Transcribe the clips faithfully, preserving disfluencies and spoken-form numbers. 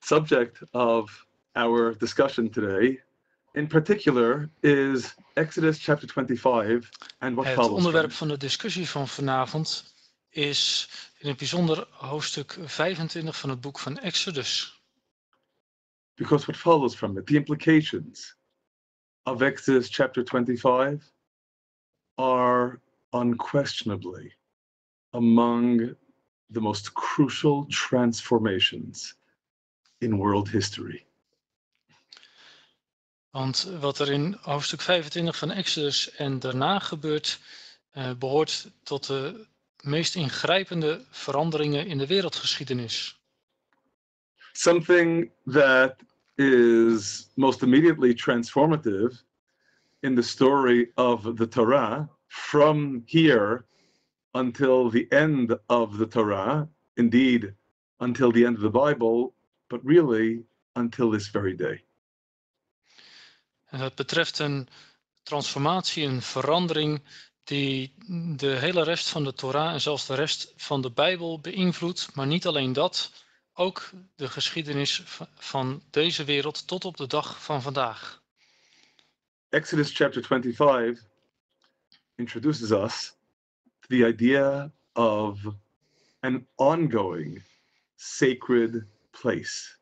subject of our discussion today, in particular, is Exodus chapter twenty-five and what Het follows onderwerp from van de discussie van vanavond is in het bijzonder hoofdstuk vijfentwintig van het boek van Exodus. Because what follows from it, the implications of Exodus chapter twenty-five are unquestionably among the most crucial transformations in world history. Want wat er in hoofdstuk vijfentwintig van Exodus en daarna gebeurt, uh, behoort tot de meest ingrijpende veranderingen in de wereldgeschiedenis. Something that is most immediately transformative in the story of the Torah, from here until the end of the Torah, indeed until the end of the Bible, but really until this very day. En dat betreft een transformatie, een verandering die de hele rest van de Torah en zelfs de rest van de Bijbel beïnvloedt, maar niet alleen dat, ook de geschiedenis van deze wereld tot op de dag van vandaag. Exodus chapter twenty-five introduces us to the idea of an ongoing sacred place.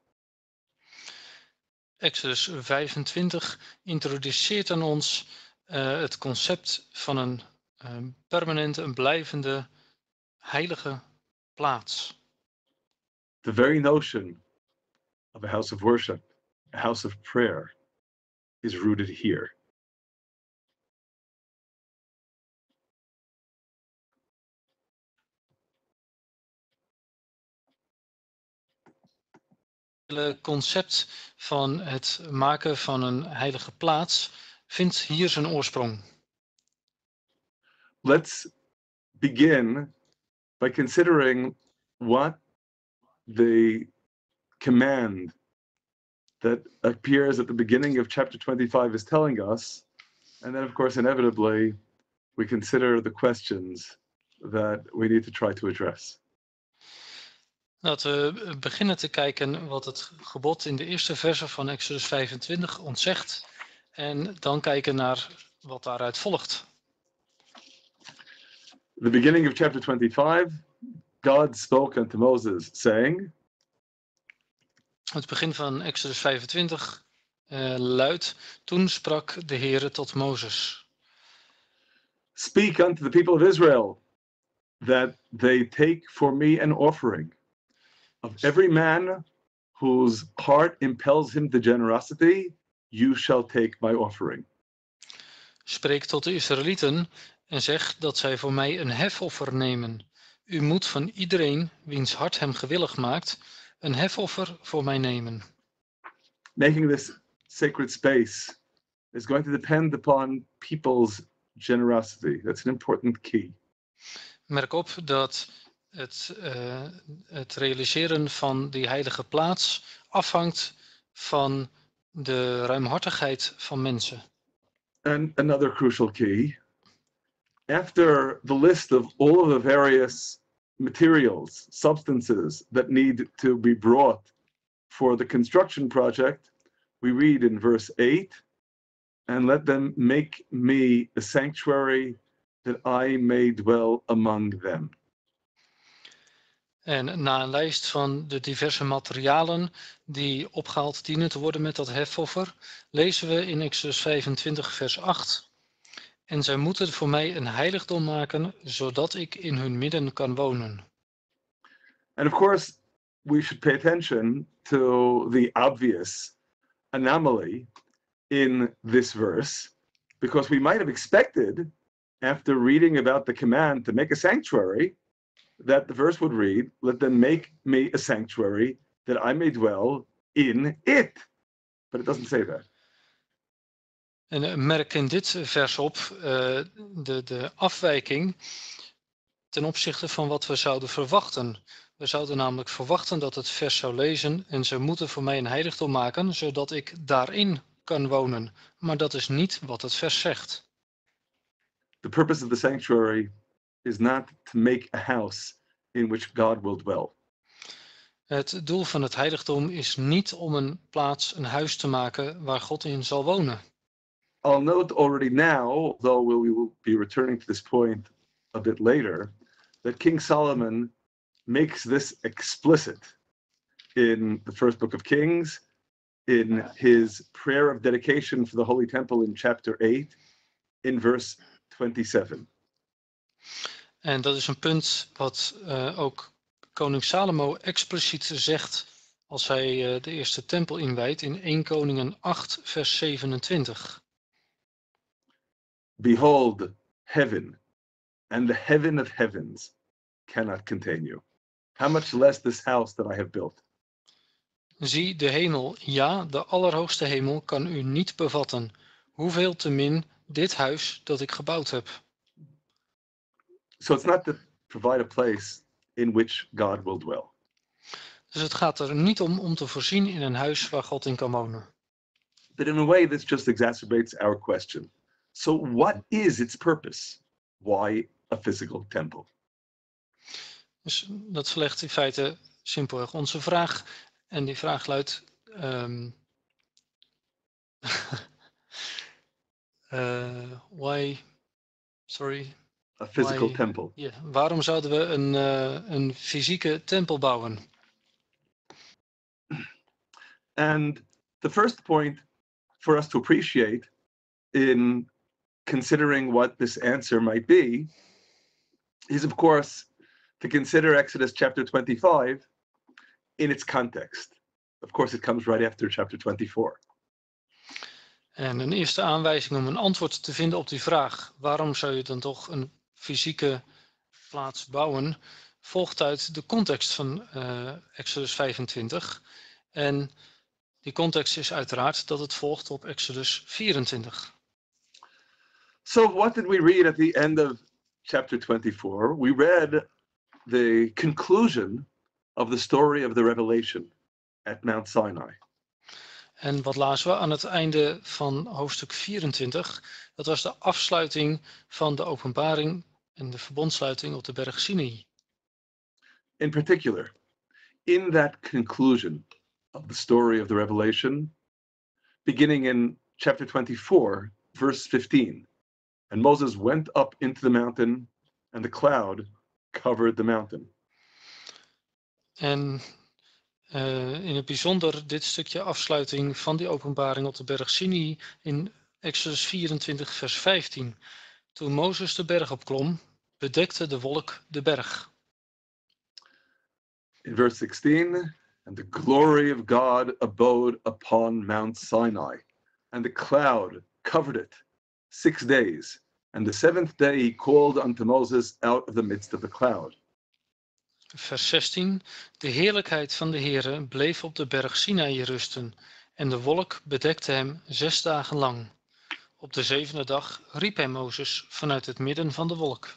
Exodus vijfentwintig introduceert aan ons uh, het concept van een uh, permanente, een blijvende, heilige plaats. The very notion of a house of worship, a house of prayer, is rooted here. Het concept van het maken van een heilige plaats vindt hier zijn oorsprong. Let's begin by considering what the command that appears at the beginning of chapter twenty-five is telling us, and then of course inevitably we consider the questions that we need to try to address. Laten we beginnen te kijken wat het gebod in de eerste verse van Exodus vijfentwintig ons zegt en dan kijken naar wat daaruit volgt. The beginning of chapter twenty-five, God spoke unto Moses, saying, Het begin van Exodus vijfentwintig uh, luidt, toen sprak de Heere tot Mozes. Speak unto the people of Israel, that they take for me an offering of every man whose heart impels him to generosity, you shall take my offering. Spreek tot de Israëlieten en zeg dat zij voor mij een hefoffer nemen. U moet van iedereen, wiens hart hem gewillig maakt, een hefoffer voor mij nemen. Making this sacred space is going to depend upon people's generosity. That's an important key. Merk op dat het, uh, het realiseren van die heilige plaats afhangt van de ruimhartigheid van mensen. And another crucial key, after the list of all of the various materials, substances that need to be brought for the construction project, we read in verse eight, and let them make me a sanctuary that I may dwell among them. En na een lijst van de diverse materialen die opgehaald dienen te worden met dat hefoffer, lezen we in Exodus vijfentwintig vers acht. En zij moeten voor mij een heiligdom maken, zodat ik in hun midden kan wonen. And of course, we should pay attention to the obvious anomaly in this verse, because we might have expected, after reading about the command to make a sanctuary, that the verse would read, let them make me a sanctuary that I may dwell in it. But it doesn't say that. En merk in dit vers op uh, de, de afwijking ten opzichte van wat we zouden verwachten. We zouden namelijk verwachten dat het vers zou lezen en ze moeten voor mij een heiligdom maken, zodat ik daarin kan wonen. Maar dat is niet wat het vers zegt. The purpose of the sanctuary is not to make a house in which God will dwell. Het doel van het heiligdom is niet om een plaats, een huis te maken waar God in zal wonen. I'll note already now, though we will be returning to this point a bit later, that King Solomon makes this explicit in the first book of Kings, in his prayer of dedication for the Holy Temple in chapter eight, in verse twenty-seven. En dat is een punt wat uh, ook koning Salomo expliciet zegt als hij uh, de eerste tempel inwijdt in eerste Koningen acht vers zevenentwintig. Behold, heaven and the heaven of heavens cannot contain you. How much less this house that I have built. Zie, de hemel, ja, de allerhoogste hemel kan u niet bevatten. Hoeveel te min dit huis dat ik gebouwd heb. So it's not to provide a place in which God will dwell. Dus het gaat er niet om om te voorzien in een huis waar God in kan wonen. But in a way, this just exacerbates our question. So what is its purpose? Why a physical temple? Dus dat verlegt in feite simpelweg onze vraag. En die vraag luidt... Um, uh, why... Sorry. A physical why, temple. Yeah, waarom zouden we een, uh, een fysieke tempel bouwen? And the first point for us to appreciate in considering what this answer might be is, of course, to consider Exodus chapter twenty-five in its context. Of course, it comes right after chapter twenty-four. En een eerste aanwijzing om een antwoord te vinden op die vraag, waarom zou je dan toch een fysieke plaats bouwen, volgt uit de context van uh, Exodus vijfentwintig. En die context is uiteraard dat het volgt op Exodus vierentwintig. So what did we read at the end of chapter twenty-four? We read the conclusion of the story of the revelation at Mount Sinai. En wat lazen we aan het einde van hoofdstuk vierentwintig? Dat was de afsluiting van de openbaring en de verbondsluiting op de berg Sinai. In particular, in that conclusion of the story of the revelation, beginning in chapter twenty-four, verse fifteen, and Moses went up into the mountain, and the cloud covered the mountain. En uh, in het bijzonder dit stukje afsluiting van die openbaring op de berg Sinai in Exodus vierentwintig, vers vijftien. Toen Mozes de berg opklom, bedekte de wolk de berg. In verse sixteen, and the glory of God abode upon Mount Sinai, and the cloud covered it six days. And the seventh day he called unto Moses out of the midst of the cloud. Vers zestien. De heerlijkheid van de Heere bleef op de berg Sinaï rusten, en de wolk bedekte hem zes dagen lang. Op de zevende dag riep hij Mozes vanuit het midden van de wolk.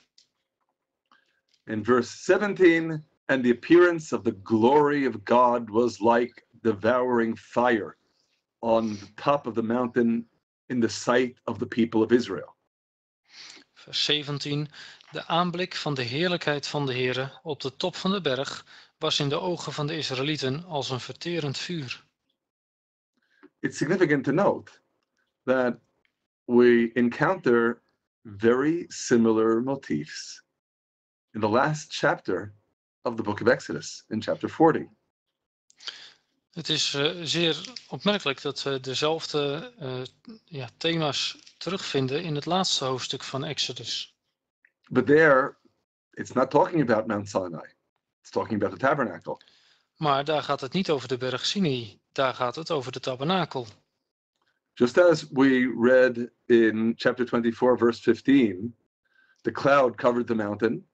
In verse seventeen, and the appearance of the glory of God was like devouring fire on the top of the mountain in the sight of the people of Israel. Vers zeventien. De aanblik van de heerlijkheid van de Heere op de top van de berg was in de ogen van de Israëlieten als een verterend vuur. It's significant to note that we encounter very similar motifs in the last chapter of the book of Exodus, in chapter forty. Het is uh, zeer opmerkelijk dat we dezelfde uh, ja, thema's terugvinden in het laatste hoofdstuk van Exodus. But there, it's not talking about Mount Sinai. It's talking about the tabernacle. Maar daar gaat het niet over de berg Sinai. Daar gaat het over de tabernakel. Just as we read in chapter twenty-four, verse fifteen, the cloud covered the mountain.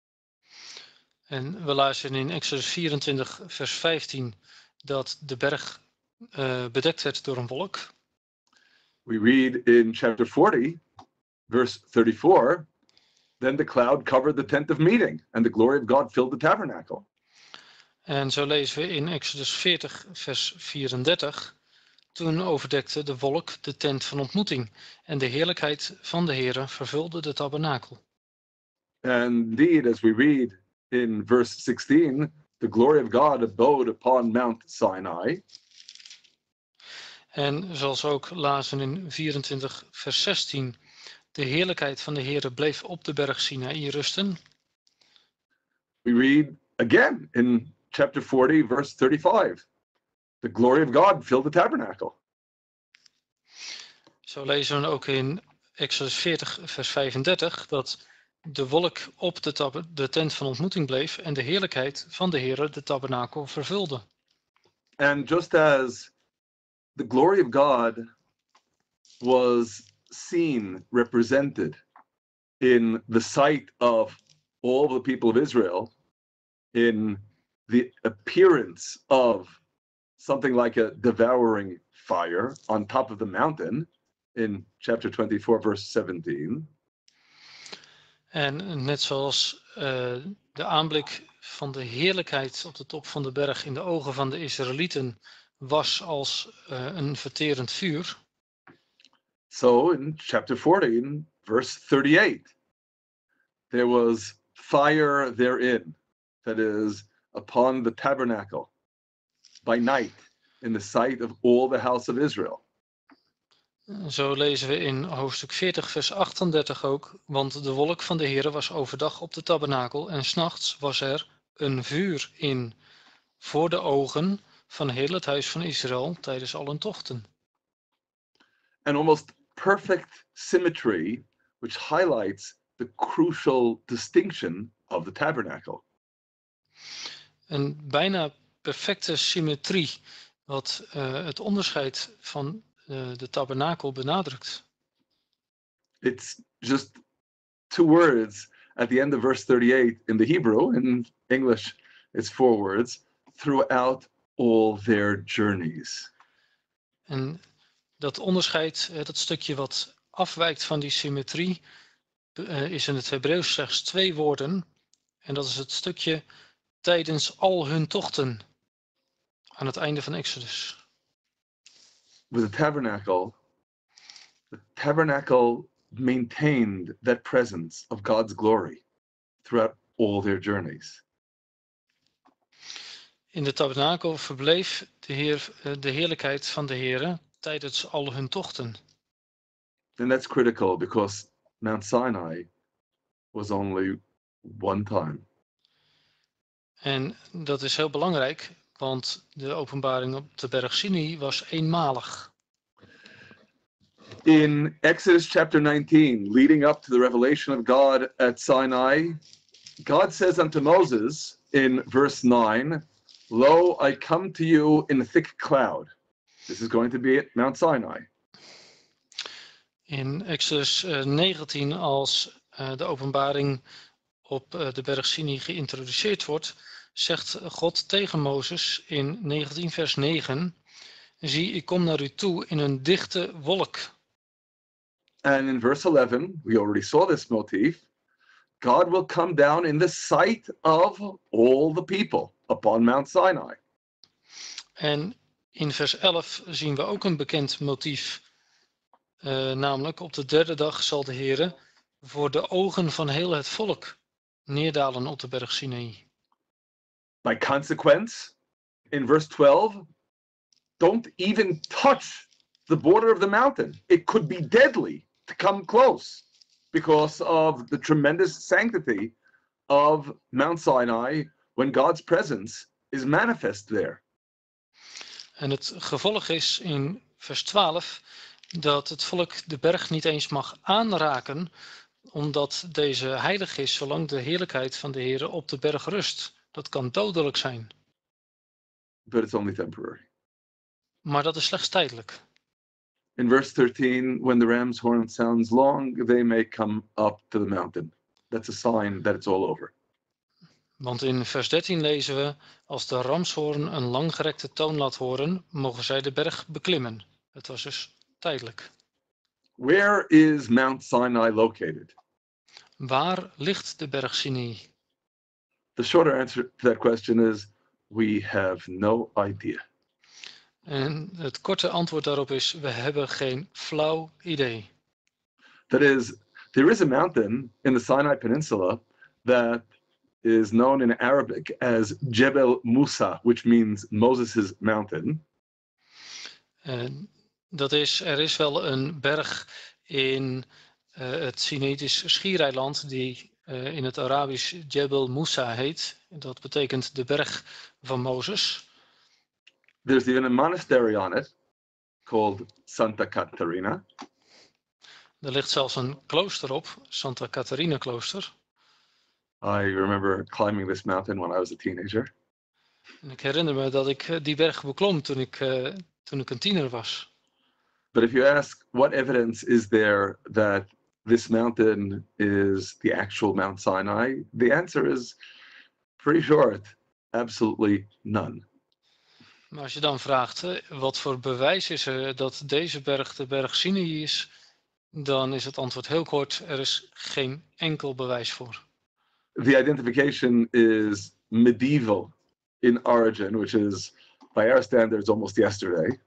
En we luisteren in Exodus vierentwintig, vers vijftien, dat de berg uh, bedekt werd door een wolk. We read in chapter forty, verse thirty-four, then the cloud covered the tent of meeting, and the glory of God filled the tabernacle. En zo lezen we in Exodus veertig, vers vierendertig. Toen overdekte de wolk de tent van ontmoeting, en de heerlijkheid van de Heere vervulde de tabernakel. And indeed, as we read in verse sixteen, the glory of God abode upon Mount Sinai. En zoals we ook lazen in vierentwintig vers zestien, de heerlijkheid van de Heere bleef op de berg Sinaï rusten. We read again in chapter forty, verse thirty-five. The glory of God filled the tabernacle. Zo lezen we ook in Exodus veertig, vers vijfendertig, dat de wolk op de, tab- de tent van ontmoeting bleef en de heerlijkheid van de Heere de tabernakel vervulde. And just as the glory of God was seen, represented in the sight of all the people of Israel, in the appearance of something like a devouring fire on top of the mountain in chapter twenty-four, verse seventeen. En net zoals uh, de aanblik van de heerlijkheid op de top van de berg in de ogen van de Israëlieten was als uh, een verterend vuur. So in chapter fourteen, verse thirty-eight, there was fire therein, that is, upon the tabernacle, by night, in the sight of all the house of Israel. Zo lezen we in hoofdstuk veertig, vers achtendertig ook, want de wolk van de Heere was overdag op de tabernakel en 's nachts was er een vuur in, voor de ogen van heel het huis van Israël tijdens al hun tochten. And almost perfect symmetry, which highlights the crucial distinction of the tabernacle. Een bijna perfecte symmetrie, wat uh, het onderscheid van uh, de tabernakel benadrukt. It's just two words at the end of verse thirty-eight in the Hebrew. In English, it's four words. Throughout all their journeys. En dat onderscheid, dat stukje wat afwijkt van die symmetrie, uh, is in het Hebreeuws slechts twee woorden. En dat is het stukje tijdens al hun tochten. Aan het einde van Exodus. With the tabernacle, the tabernacle maintained that presence of God's glory throughout all their journeys. In de tabernakel verbleef de, heer, de heerlijkheid van de Heere tijdens al hun tochten. And that's critical because Mount Sinai was only one time. En dat is heel belangrijk, want de openbaring op de berg Sinai was eenmalig. In Exodus chapter nineteen, leading up to the revelation of God at Sinai, God says unto Moses in verse nine, Lo, I come to you in a thick cloud. This is going to be at Mount Sinai. In Exodus uh, negentien, als uh, de openbaring op uh, de berg Sinai geïntroduceerd wordt, zegt God tegen Mozes in negentien vers negen, zie, ik kom naar u toe in een dichte wolk. And in verse eleven, we already saw this motif, God will come down in the sight of all the people upon Mount Sinai. En in vers elf zien we ook een bekend motief, uh, namelijk op de derde dag zal de Heere voor de ogen van heel het volk neerdalen op de berg Sinai. By consequence, in verse twelve, don't even touch the border of the mountain. It could be deadly to come close because of the tremendous sanctity of Mount Sinai when God's presence is manifest there. En het gevolg is in vers twaalf dat het volk de berg niet eens mag aanraken, omdat deze heilig is zolang de heerlijkheid van de Heere op de berg rust. Dat kan dodelijk zijn. But it's only temporary. Maar dat is slechts tijdelijk. In verse thirteen, when the ram's horn sounds long, they may come up to the mountain. That's a sign that it's all over. Want in vers dertien lezen we, als de ramshoorn een langgerekte toon laat horen, mogen zij de berg beklimmen. Het was dus tijdelijk. Where is Mount Sinai located? Waar ligt de berg Sinai? The shorter answer to that question is, we have no idea. En het korte antwoord daarop is, we hebben geen flauw idee. That is, there is a mountain in the Sinai Peninsula that is known in Arabic as Jebel Musa, which means Moses' mountain. Uh, dat is, er is wel een berg in uh, het Sinaitische schiereiland die uh, in het Arabisch Jebel Musa heet. Dat betekent de berg van Mozes. There's even a monastery on it called Santa Catarina. Er ligt zelfs een klooster op, Santa Catarina klooster. I remember climbing this mountain when I was a teenager. En ik herinner me dat ik uh, die berg beklom toen ik, uh, toen ik een tiener was. But if you ask what evidence is there that this mountain is the actual Mount Sinai, the answer is pretty short. Absolutely none. Maar als je dan vraagt, uh, wat voor bewijs is er dat deze berg de berg Sinai is, dan is het antwoord heel kort, er is geen enkel bewijs voor. The identification is medieval in origin, which is, by our standards, almost yesterday.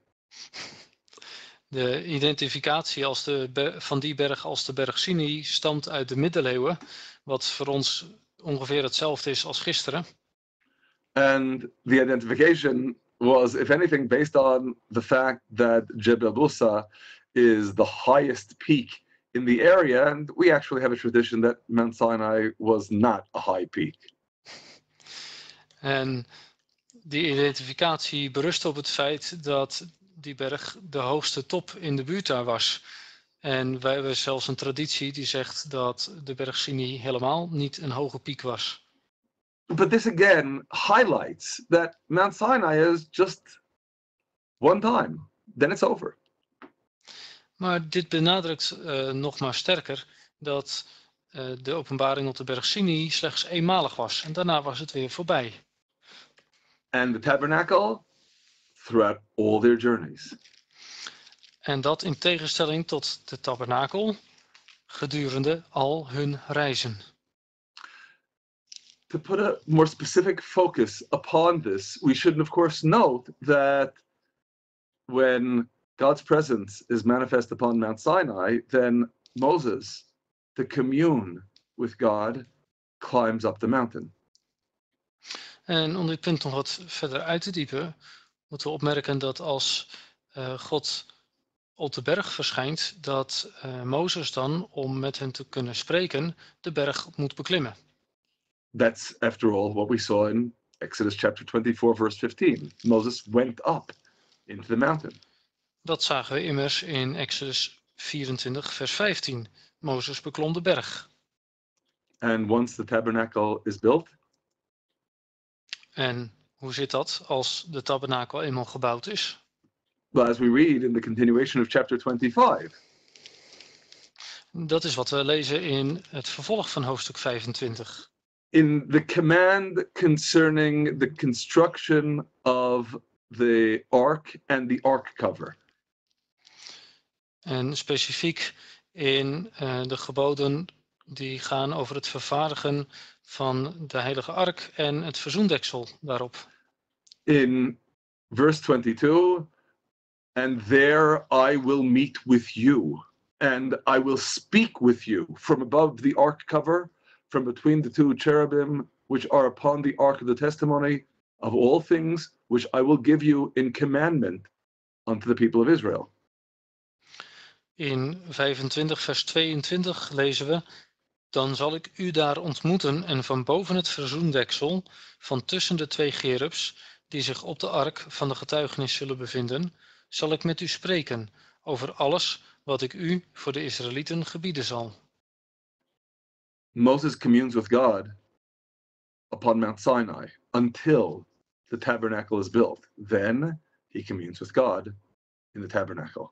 De identificatie als de ber- van die berg als de berg Sinai stamt uit de middeleeuwen, wat voor ons ongeveer hetzelfde is als gisteren. And the identification was, if anything, based on the fact that Jebel Musa is the highest peak in the area, and we actually have a tradition that Mount Sinai was not a high peak. En die identificatie berust op het feit dat die berg de hoogste top in de buurt daar was. En wij hebben zelfs een traditie die zegt dat de berg Sinai helemaal niet een hoge piek was. But this again highlights that Mount Sinai is just one time, then it's over. Maar dit benadrukt uh, nog maar sterker dat uh, de openbaring op de berg Sinai slechts eenmalig was. En daarna was het weer voorbij. And the tabernacle throughout all their journeys. En dat in tegenstelling tot de tabernakel gedurende al hun reizen. To put a more specific focus upon this, we should of course note that when God's presence is manifest upon Mount Sinai, then Moses, to commune with God, climbs up the mountain. En om dit punt nog wat verder uit te diepen, moeten we opmerken dat als uh, God op de berg verschijnt, dat uh, Mozes dan, om met hen te kunnen spreken, de berg moet beklimmen. That's, after all, what we saw in Exodus chapter twenty-four, verse fifteen. Moses went up into the mountain. Dat zagen we immers in Exodus vierentwintig, vers vijftien. Mozes beklom de berg. And once the tabernacle is built, en hoe zit dat als de tabernakel eenmaal gebouwd is? well, as we read in the continuation of chapter twenty-five, dat is wat we lezen in het vervolg van hoofdstuk vijfentwintig. In the command concerning the construction of the ark and the ark cover. En specifiek in uh, de geboden die gaan over het vervaardigen van de heilige ark en het verzoendeksel daarop. In verse twenty-two, and there I will meet with you, and I will speak with you from above the ark cover, from between the two cherubim which are upon the ark of the testimony, of all things which I will give you in commandment unto the people of Israel. In vijfentwintig vers tweeëntwintig lezen we: dan zal ik u daar ontmoeten en van boven het verzoendeksel, van tussen de twee cherubs, die zich op de ark van de getuigenis zullen bevinden, zal ik met u spreken over alles wat ik u voor de Israëlieten gebieden zal. Moses communes with God upon Mount Sinai until the tabernacle is built. Then he communes with God in the tabernacle.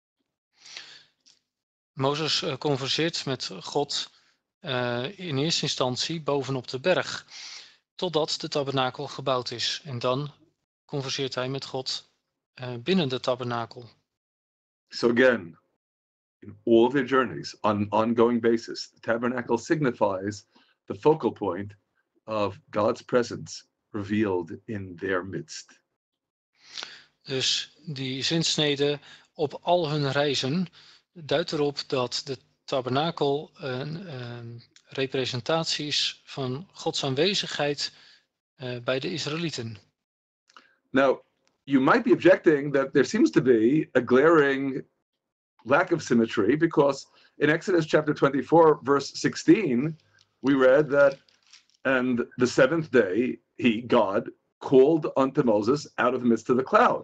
Mozes uh, converseert met God uh, in eerste instantie bovenop de berg, totdat de tabernakel gebouwd is. En dan converseert hij met God uh, binnen de tabernakel. So again, in all of their journeys, on an ongoing basis, the tabernacle signifies the focal point of God's presence revealed in their midst. Dus die zinsnede op al hun reizen duidt erop dat de tabernakel een, een, representaties van Gods aanwezigheid uh, bij de Israëlieten. Now, you might be objecting that there seems to be a glaring lack of symmetry, because in Exodus chapter twenty-four, verse sixteen, we read that, and the seventh day, he, God, called unto Moses out of the midst of the cloud.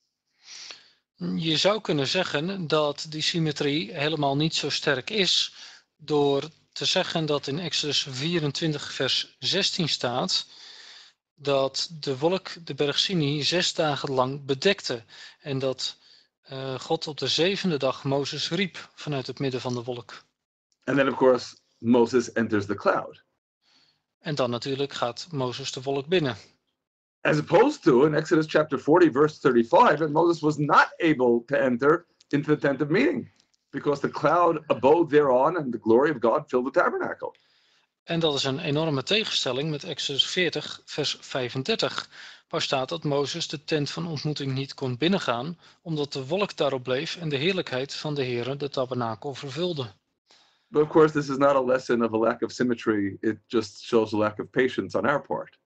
Je zou kunnen zeggen dat die symmetrie helemaal niet zo sterk is, door te zeggen dat in Exodus vierentwintig vers zestien staat dat de wolk de berg Sinai zes dagen lang bedekte en dat uh, God op de zevende dag Mozes riep vanuit het midden van de wolk. And then of course Moses enters the cloud. En dan natuurlijk gaat Mozes de wolk binnen. As opposed to in Exodus chapter forty verse thirty-five, and Moses was not able to enter into the tent of meeting because the cloud abode thereon and the glory of God filled the tabernacle. En dat is een enorme tegenstelling met Exodus veertig vers vijfendertig, waar staat dat Mozes de tent van ontmoeting niet kon binnengaan, omdat de wolk daarop bleef en de heerlijkheid van de Heere de tabernakel vervulde. But of course this is not a lesson of a lack of symmetry, it just shows a lack of patience on our part.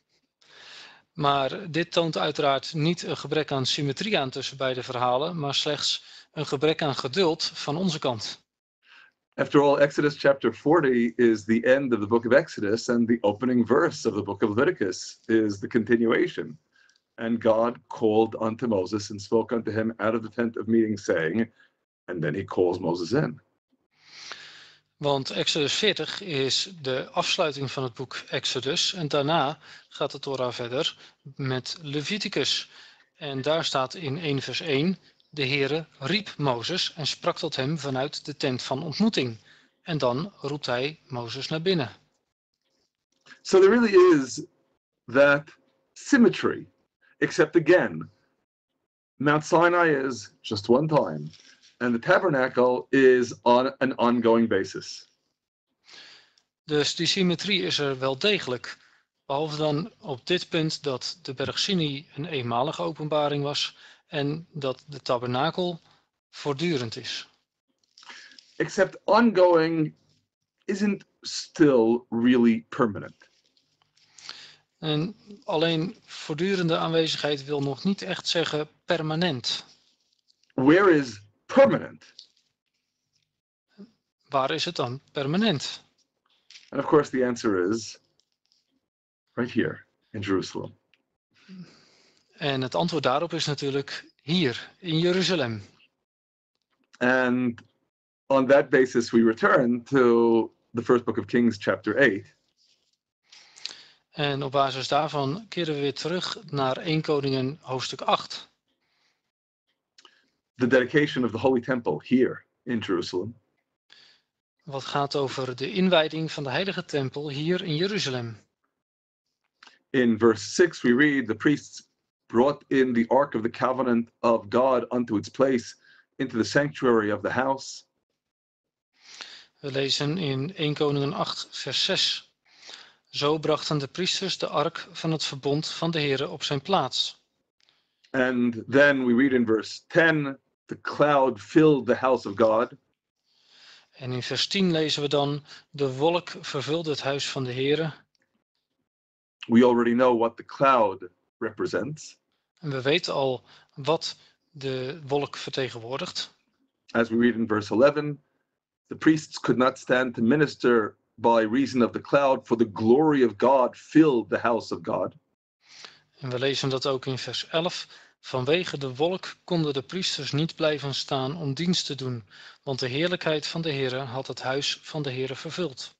Maar dit toont uiteraard niet een gebrek aan symmetrie aan tussen beide verhalen, maar slechts een gebrek aan geduld van onze kant. After all, Exodus chapter forty is the end of the book of Exodus, and the opening verse of the book of Leviticus is the continuation. And God called unto Moses and spoke unto him out of the tent of meeting, saying, and then he calls Moses in. Want Exodus veertig is de afsluiting van het boek Exodus en daarna gaat de Torah verder met Leviticus. En daar staat in één vers één, de Heere riep Mozes en sprak tot hem vanuit de tent van ontmoeting. En dan roept hij Mozes naar binnen. So there really is that symmetry, except again, Mount Sinai is just one time, and the tabernacle is on an ongoing basis. Dus die symmetrie is er wel degelijk. Behalve dan op dit punt dat de berg Sinai een eenmalige openbaring was en dat de tabernakel voortdurend is. Except ongoing isn't still really permanent. En alleen voortdurende aanwezigheid wil nog niet echt zeggen permanent. Where is permanent? Waar is het dan permanent? And of course the answer is right here in Jerusalem. En het antwoord daarop is natuurlijk hier in Jeruzalem. And on that basis we return to the first book of Kings chapter eight. En op basis daarvan keren we weer terug naar Eerste Koningen hoofdstuk acht. The dedication of the Holy Temple here in Jerusalem. Wat gaat over de inwijding van de heilige tempel hier in Jeruzalem. In verse six we read, the priests brought in the ark of the covenant of God unto its place into the sanctuary of the house. We lezen in Eerste Koningen acht vers zes. Zo brachten de priesters de ark van het verbond van de Heere op zijn plaats. And then we read in verse ten, the cloud filled the house of God. En in vers tien lezen we dan, de wolk vervulde het huis van de Heere. We already know what the cloud represents. En we weten al wat de wolk vertegenwoordigt. As we read in verse eleven, the priests could not stand to minister by reason of the cloud, for the glory of God filled the house of God. En we lezen dat ook in vers elf. Vanwege de wolk konden de priesters niet blijven staan om dienst te doen, want de heerlijkheid van de Heere had het huis van de Heere vervuld.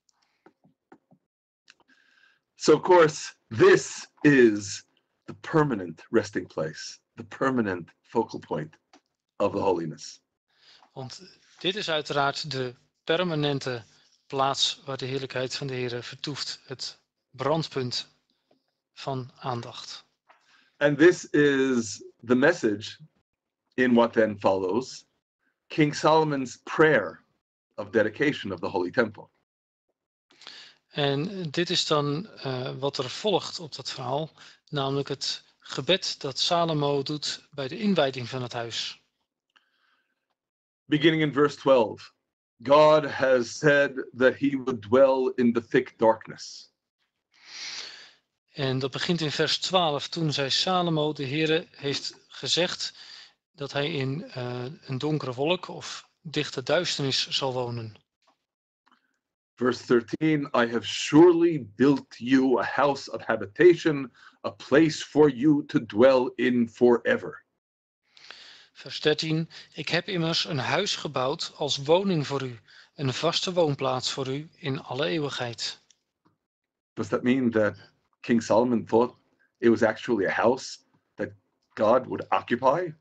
So of course, this is the permanent resting place, the permanent focal point of the holiness. Want dit is uiteraard de permanente plaats waar de heerlijkheid van de Heere vertoeft, het brandpunt van aandacht. And this is the message in what then follows, King Solomon's prayer of dedication of the Holy Temple. En dit is dan uh, wat er volgt op dat verhaal, namelijk het gebed dat Salomo doet bij de inwijding van het huis. Beginning in verse twelve, God has said that he would dwell in the thick darkness. En dat begint in vers twaalf. Toen zei Salomo, de Heere heeft gezegd dat hij in uh, een donkere wolk of dichte duisternis zal wonen. Verse thirteen, I have surely built you a house of habitation, a place for you to dwell in forever. Vers dertien, ik heb immers een huis gebouwd als woning voor u, een vaste woonplaats voor u in alle eeuwigheid. Does that mean that King Solomon thought it was actually a house that God would occupy?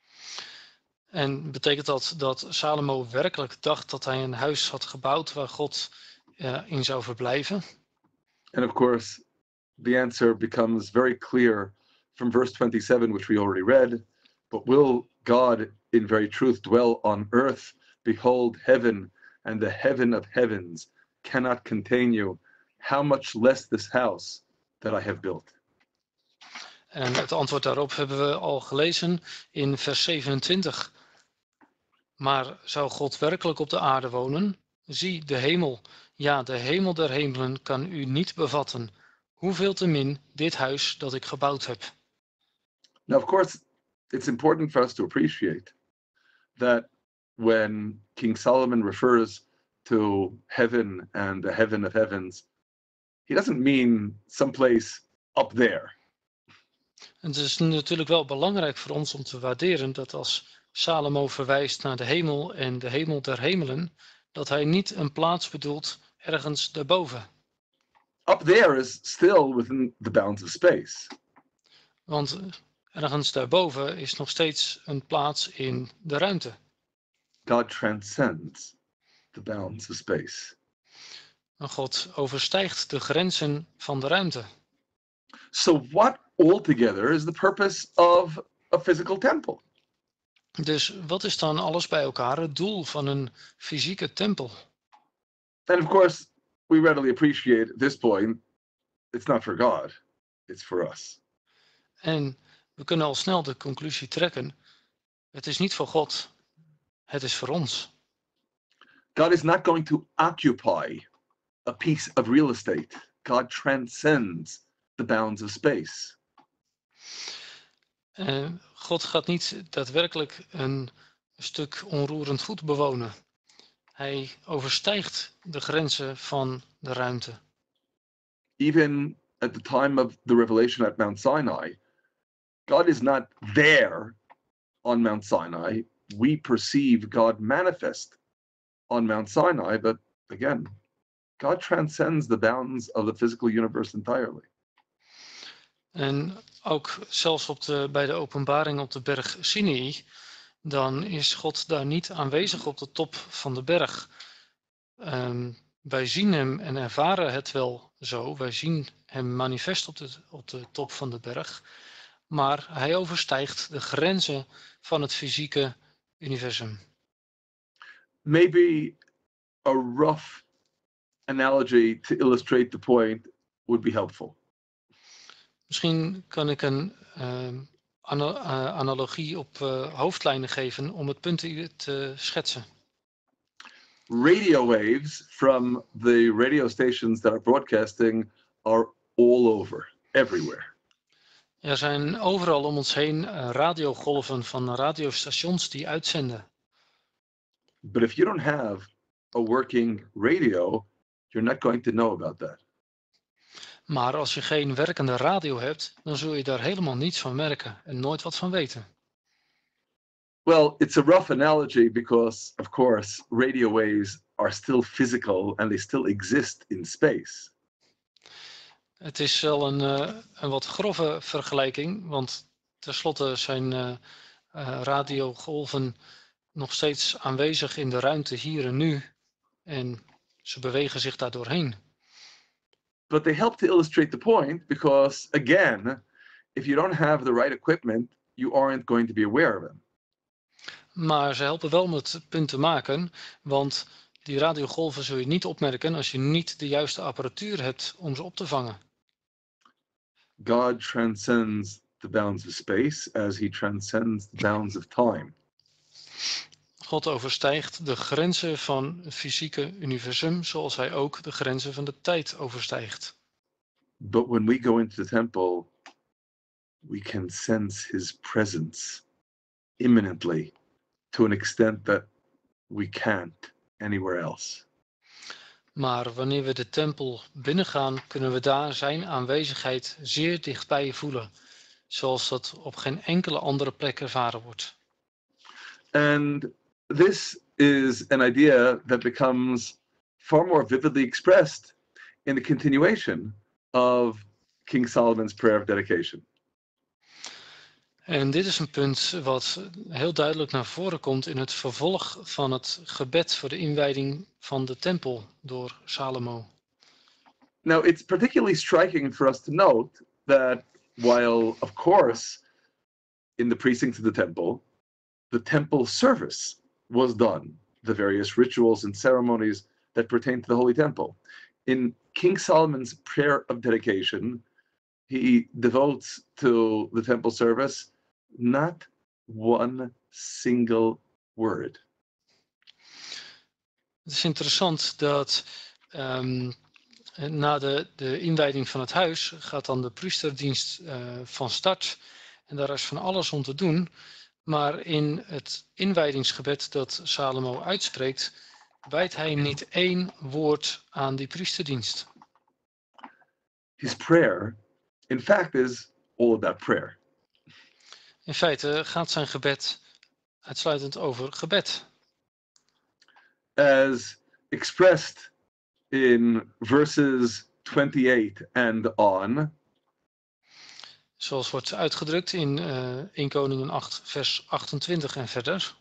En betekent dat dat Salomo werkelijk dacht dat hij een huis had gebouwd waar God uh, in zou verblijven? And of course, the answer becomes very clear from verse twenty-seven, which we already read. But will God in very truth dwell on earth? Behold, heaven and the heaven of heavens cannot contain you. How much less this house that I have built? En het antwoord daarop hebben we al gelezen in vers zevenentwintig. Maar zou God werkelijk op de aarde wonen? Zie, de hemel, ja, de hemel der hemelen kan u niet bevatten. Hoeveel te min dit huis dat ik gebouwd heb. Now, of course, it's important for us to appreciate that when King Solomon refers to heaven and the heaven of heavens, he doesn't mean someplace up there. En het is natuurlijk wel belangrijk voor ons om te waarderen dat als Salomo verwijst naar de hemel en de hemel der hemelen, dat hij niet een plaats bedoelt ergens daarboven. Up there is still within the bounds of space. Want ergens daarboven is nog steeds een plaats in de ruimte. God transcends the bounds of space. En God overstijgt de grenzen van de ruimte. So what altogether is the purpose of a physical temple? Dus wat is dan alles bij elkaar het doel van een fysieke tempel? And of course, we readily appreciate at this point, it's not for God, it's for us. En we kunnen al snel de conclusie trekken, het is niet voor God, het is voor ons. God is not going to occupy a piece of real estate. God transcends the bounds of space. Uh, God gaat niet daadwerkelijk een stuk onroerend goed bewonen. Hij overstijgt de grenzen van de ruimte. Even at the time of the revelation at Mount Sinai, God is not there on Mount Sinai. We perceive God manifest on Mount Sinai, but again, God transcends the bounds of the physical universe entirely. En ook zelfs op de, bij de openbaring op de berg Sinai, dan is God daar niet aanwezig op de top van de berg. Um, wij zien hem en ervaren het wel zo. Wij zien hem manifest op de, op de top van de berg. Maar hij overstijgt de grenzen van het fysieke universum. Maybe a rough analogy to illustrate the point would be helpful. Misschien kan ik een uh, ana uh, analogie op uh, hoofdlijnen geven om het punt te schetsen. Radio waves from the radio stations that are broadcasting are all over, everywhere. Er zijn overal om ons heen uh, radiogolven van radiostations die uitzenden. But if you don't have a working radio, you're not going to know about that. Maar als je geen werkende radio hebt, dan zul je daar helemaal niets van merken en nooit wat van weten. Well, it's a rough analogy because, of course, radio waves are still physical and they still exist in space. Het is wel een, uh, een wat grove vergelijking, want tenslotte zijn uh, uh, radiogolven nog steeds aanwezig in de ruimte hier en nu en ze bewegen zich daar doorheen. But they help to illustrate the point because, again, if you don't have the right equipment, you aren't going to be aware of them. Maar ze helpen wel om het punt te maken, want die radiogolven zul je niet opmerken als je niet de juiste apparatuur hebt om ze op te vangen. God transcends the bounds of space as he transcends the bounds of time. God overstijgt de grenzen van het fysieke universum, zoals hij ook de grenzen van de tijd overstijgt. But when we go into the temple, we can sense his presence imminently to an extent that we can't anywhere else. Maar wanneer we de tempel binnengaan, kunnen we daar zijn aanwezigheid zeer dichtbij voelen, zoals dat op geen enkele andere plek ervaren wordt. And this is an idea that becomes far more vividly expressed in the continuation of King Solomon's prayer of dedication. En dit is een punt wat heel duidelijk naar voren komt in het vervolg van het gebed voor de inwijding van de tempel door Salomo. Now, it's particularly striking for us to note that while, of course, in the precincts of the temple, the temple service was done, the various rituals and ceremonies that pertain to the Holy Temple. In King Solomon's prayer of dedication, he devotes to the temple service not one single word. Het is interessant dat um, na de, de inwijding van het huis gaat dan de priesterdienst uh, van start. En daar is van alles om te doen. Maar in het inwijdingsgebed dat Salomo uitspreekt, wijdt hij niet één woord aan die priesterdienst. His prayer, in fact, is all about prayer. In feite gaat zijn gebed uitsluitend over gebed. As expressed in verses twenty-eight and on, zoals wordt uitgedrukt in uh, één Koningen acht, vers achtentwintig en verder.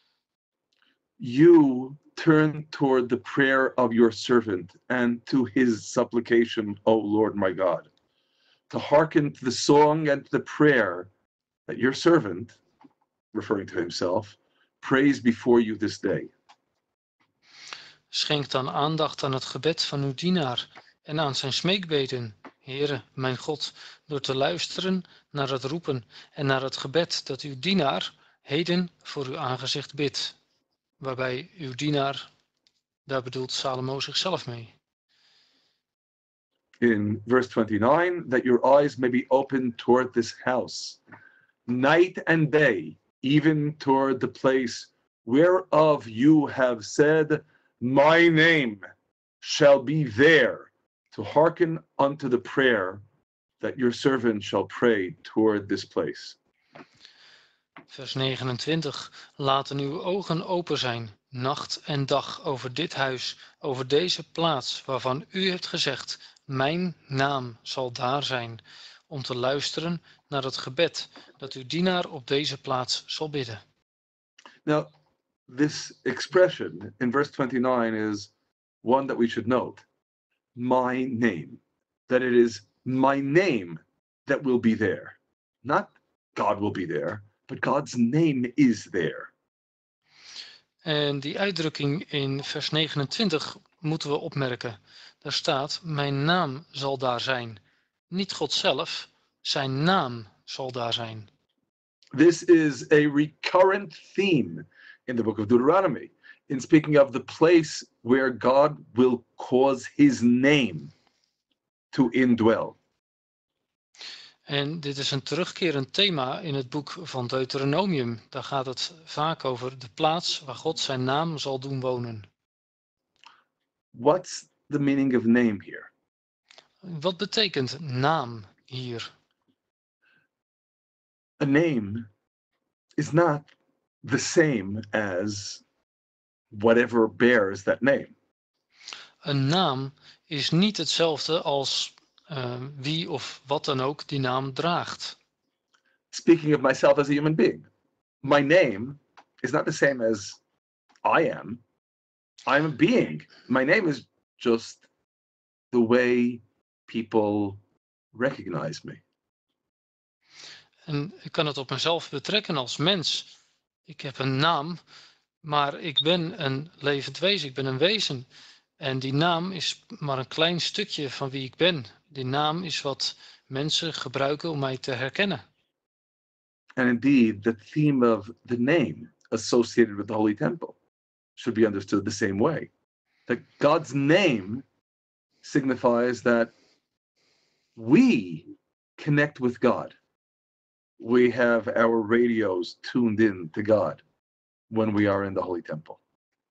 You turn toward the prayer of your servant and to his supplication, O Lord my God, to hearken to the song and to the prayer that your servant, referring to himself, prays before you this day. Schenk dan aandacht aan het gebed van uw dienaar en aan zijn smeekbeden, Heere, mijn God, door te luisteren naar het roepen en naar het gebed dat uw dienaar heden voor uw aangezicht bidt. Waarbij uw dienaar, daar bedoelt Salomo zichzelf mee. In verse twenty-nine, that your eyes may be open toward this house, night and day, even toward the place whereof you have said, my name shall be there, to hearken unto the prayer that your servant shall pray toward this place. Vers negenentwintig. Laten uw ogen open zijn, nacht en dag, over dit huis, over deze plaats, waarvan u hebt gezegd, mijn naam zal daar zijn, om te luisteren naar het gebed dat uw dienaar op deze plaats zal bidden. Now, this expression in verse twenty-nine is one that we should note. My name. That it is my name that will be there. Not God will be there, but God's name is there. En die uitdrukking in vers negenentwintig moeten we opmerken. Daar staat, mijn naam zal daar zijn. Niet God zelf, zijn naam zal daar zijn. This is a recurrent theme in the book of Deuteronomy, in speaking of the place where God will cause his name to indwell. En dit is een terugkerend thema in het boek van Deuteronomium. Daar gaat het vaak over de plaats waar God zijn naam zal doen wonen. What's the meaning of name here? Wat betekent naam hier? A name is not the same as whatever bears that name. Een naam is niet hetzelfde als uh, wie of wat dan ook die naam draagt. Speaking of myself as a human being, my name is not the same as I am. I'm a being. My name is just the way people recognize me. En ik kan het op mezelf betrekken als mens. Ik heb een naam, maar ik ben een levend wezen, ik ben een wezen. En die naam is maar een klein stukje van wie ik ben. Die naam is wat mensen gebruiken om mij te herkennen. And indeed, the theme of the name associated with the Holy Temple should be understood the same way. That God's name signifies that we connect with God. We have our radios tuned in to God when we are in the Holy Temple.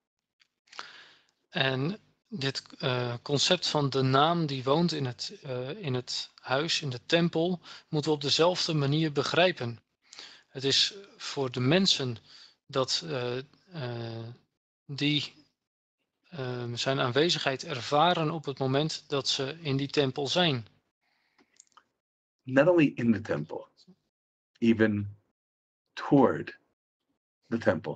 En dit uh, concept van de naam die woont in het, uh, in het huis, in de tempel, moeten we op dezelfde manier begrijpen. Het is voor de mensen dat uh, uh, die uh, zijn aanwezigheid ervaren op het moment dat ze in die tempel zijn. Not only in the temple, even toward the temple.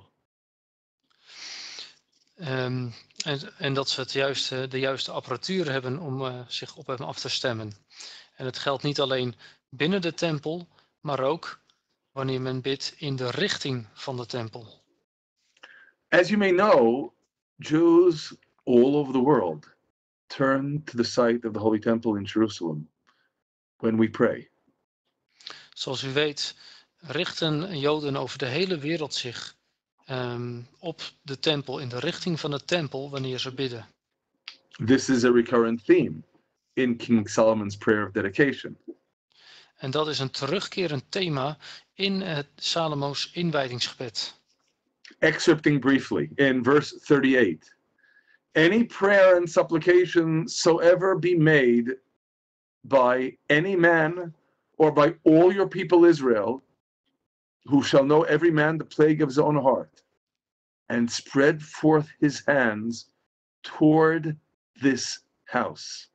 Um, en, en dat ze het juiste, de juiste apparatuur hebben om uh, zich op hem af te stemmen. En het geldt niet alleen binnen de tempel, maar ook wanneer men bidt in de richting van de tempel. As you may know, Jews all over the world turn to the site of the Holy Temple in Jerusalem when we pray. Zoals u weet, richten Joden over de hele wereld zich um, op de tempel, in de richting van de tempel, wanneer ze bidden. This is a recurrent theme in King Solomon's prayer of dedication. En dat is een terugkerend thema in het Salomo's inwijdingsgebed. Excerpting briefly in verse thirty-eight. Any prayer and supplication soever be made by any man or by all your people Israel, who shall know every man the plague of his own heart, and spread forth his hands toward this house.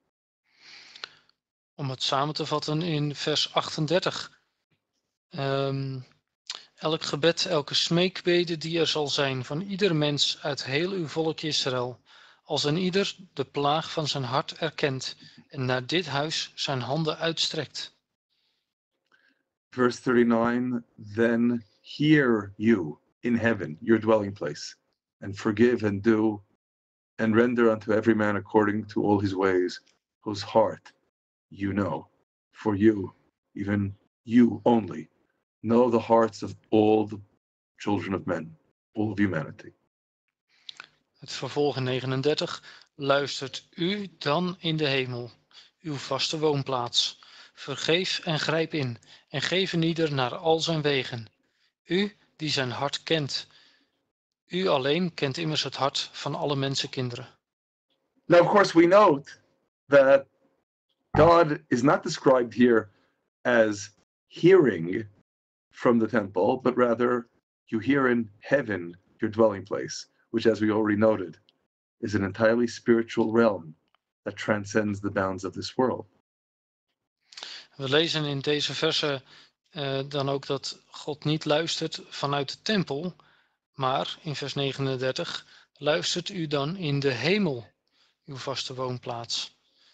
Om het samen te vatten in vers achtendertig. Um, elk gebed, elke smeekbede die er zal zijn van ieder mens uit heel uw volk Israël, als een ieder de plaag van zijn hart erkent en naar dit huis zijn handen uitstrekt. Verse thirty-nine, then hear you in heaven, your dwelling place, and forgive and do, and render unto every man according to all his ways, whose heart you know. For you, even you only, know the hearts of all the children of men, all of humanity. Het vervolg in negenendertig. Luistert u dan in de hemel, uw vaste woonplaats. Vergeef en grijp in, en geef een ieder naar al zijn wegen. U die zijn hart kent. U alleen kent immers het hart van alle mensenkinderen. Now, of course, we note that God is not described here as hearing from the temple, but rather you hear in heaven, your dwelling place, which, as we already noted, is an entirely spiritual realm that transcends the bounds of this world. We lezen in deze verse uh, dan ook dat God niet luistert vanuit de tempel, maar in vers negenendertig, luistert u dan in de hemel, uw vaste woonplaats.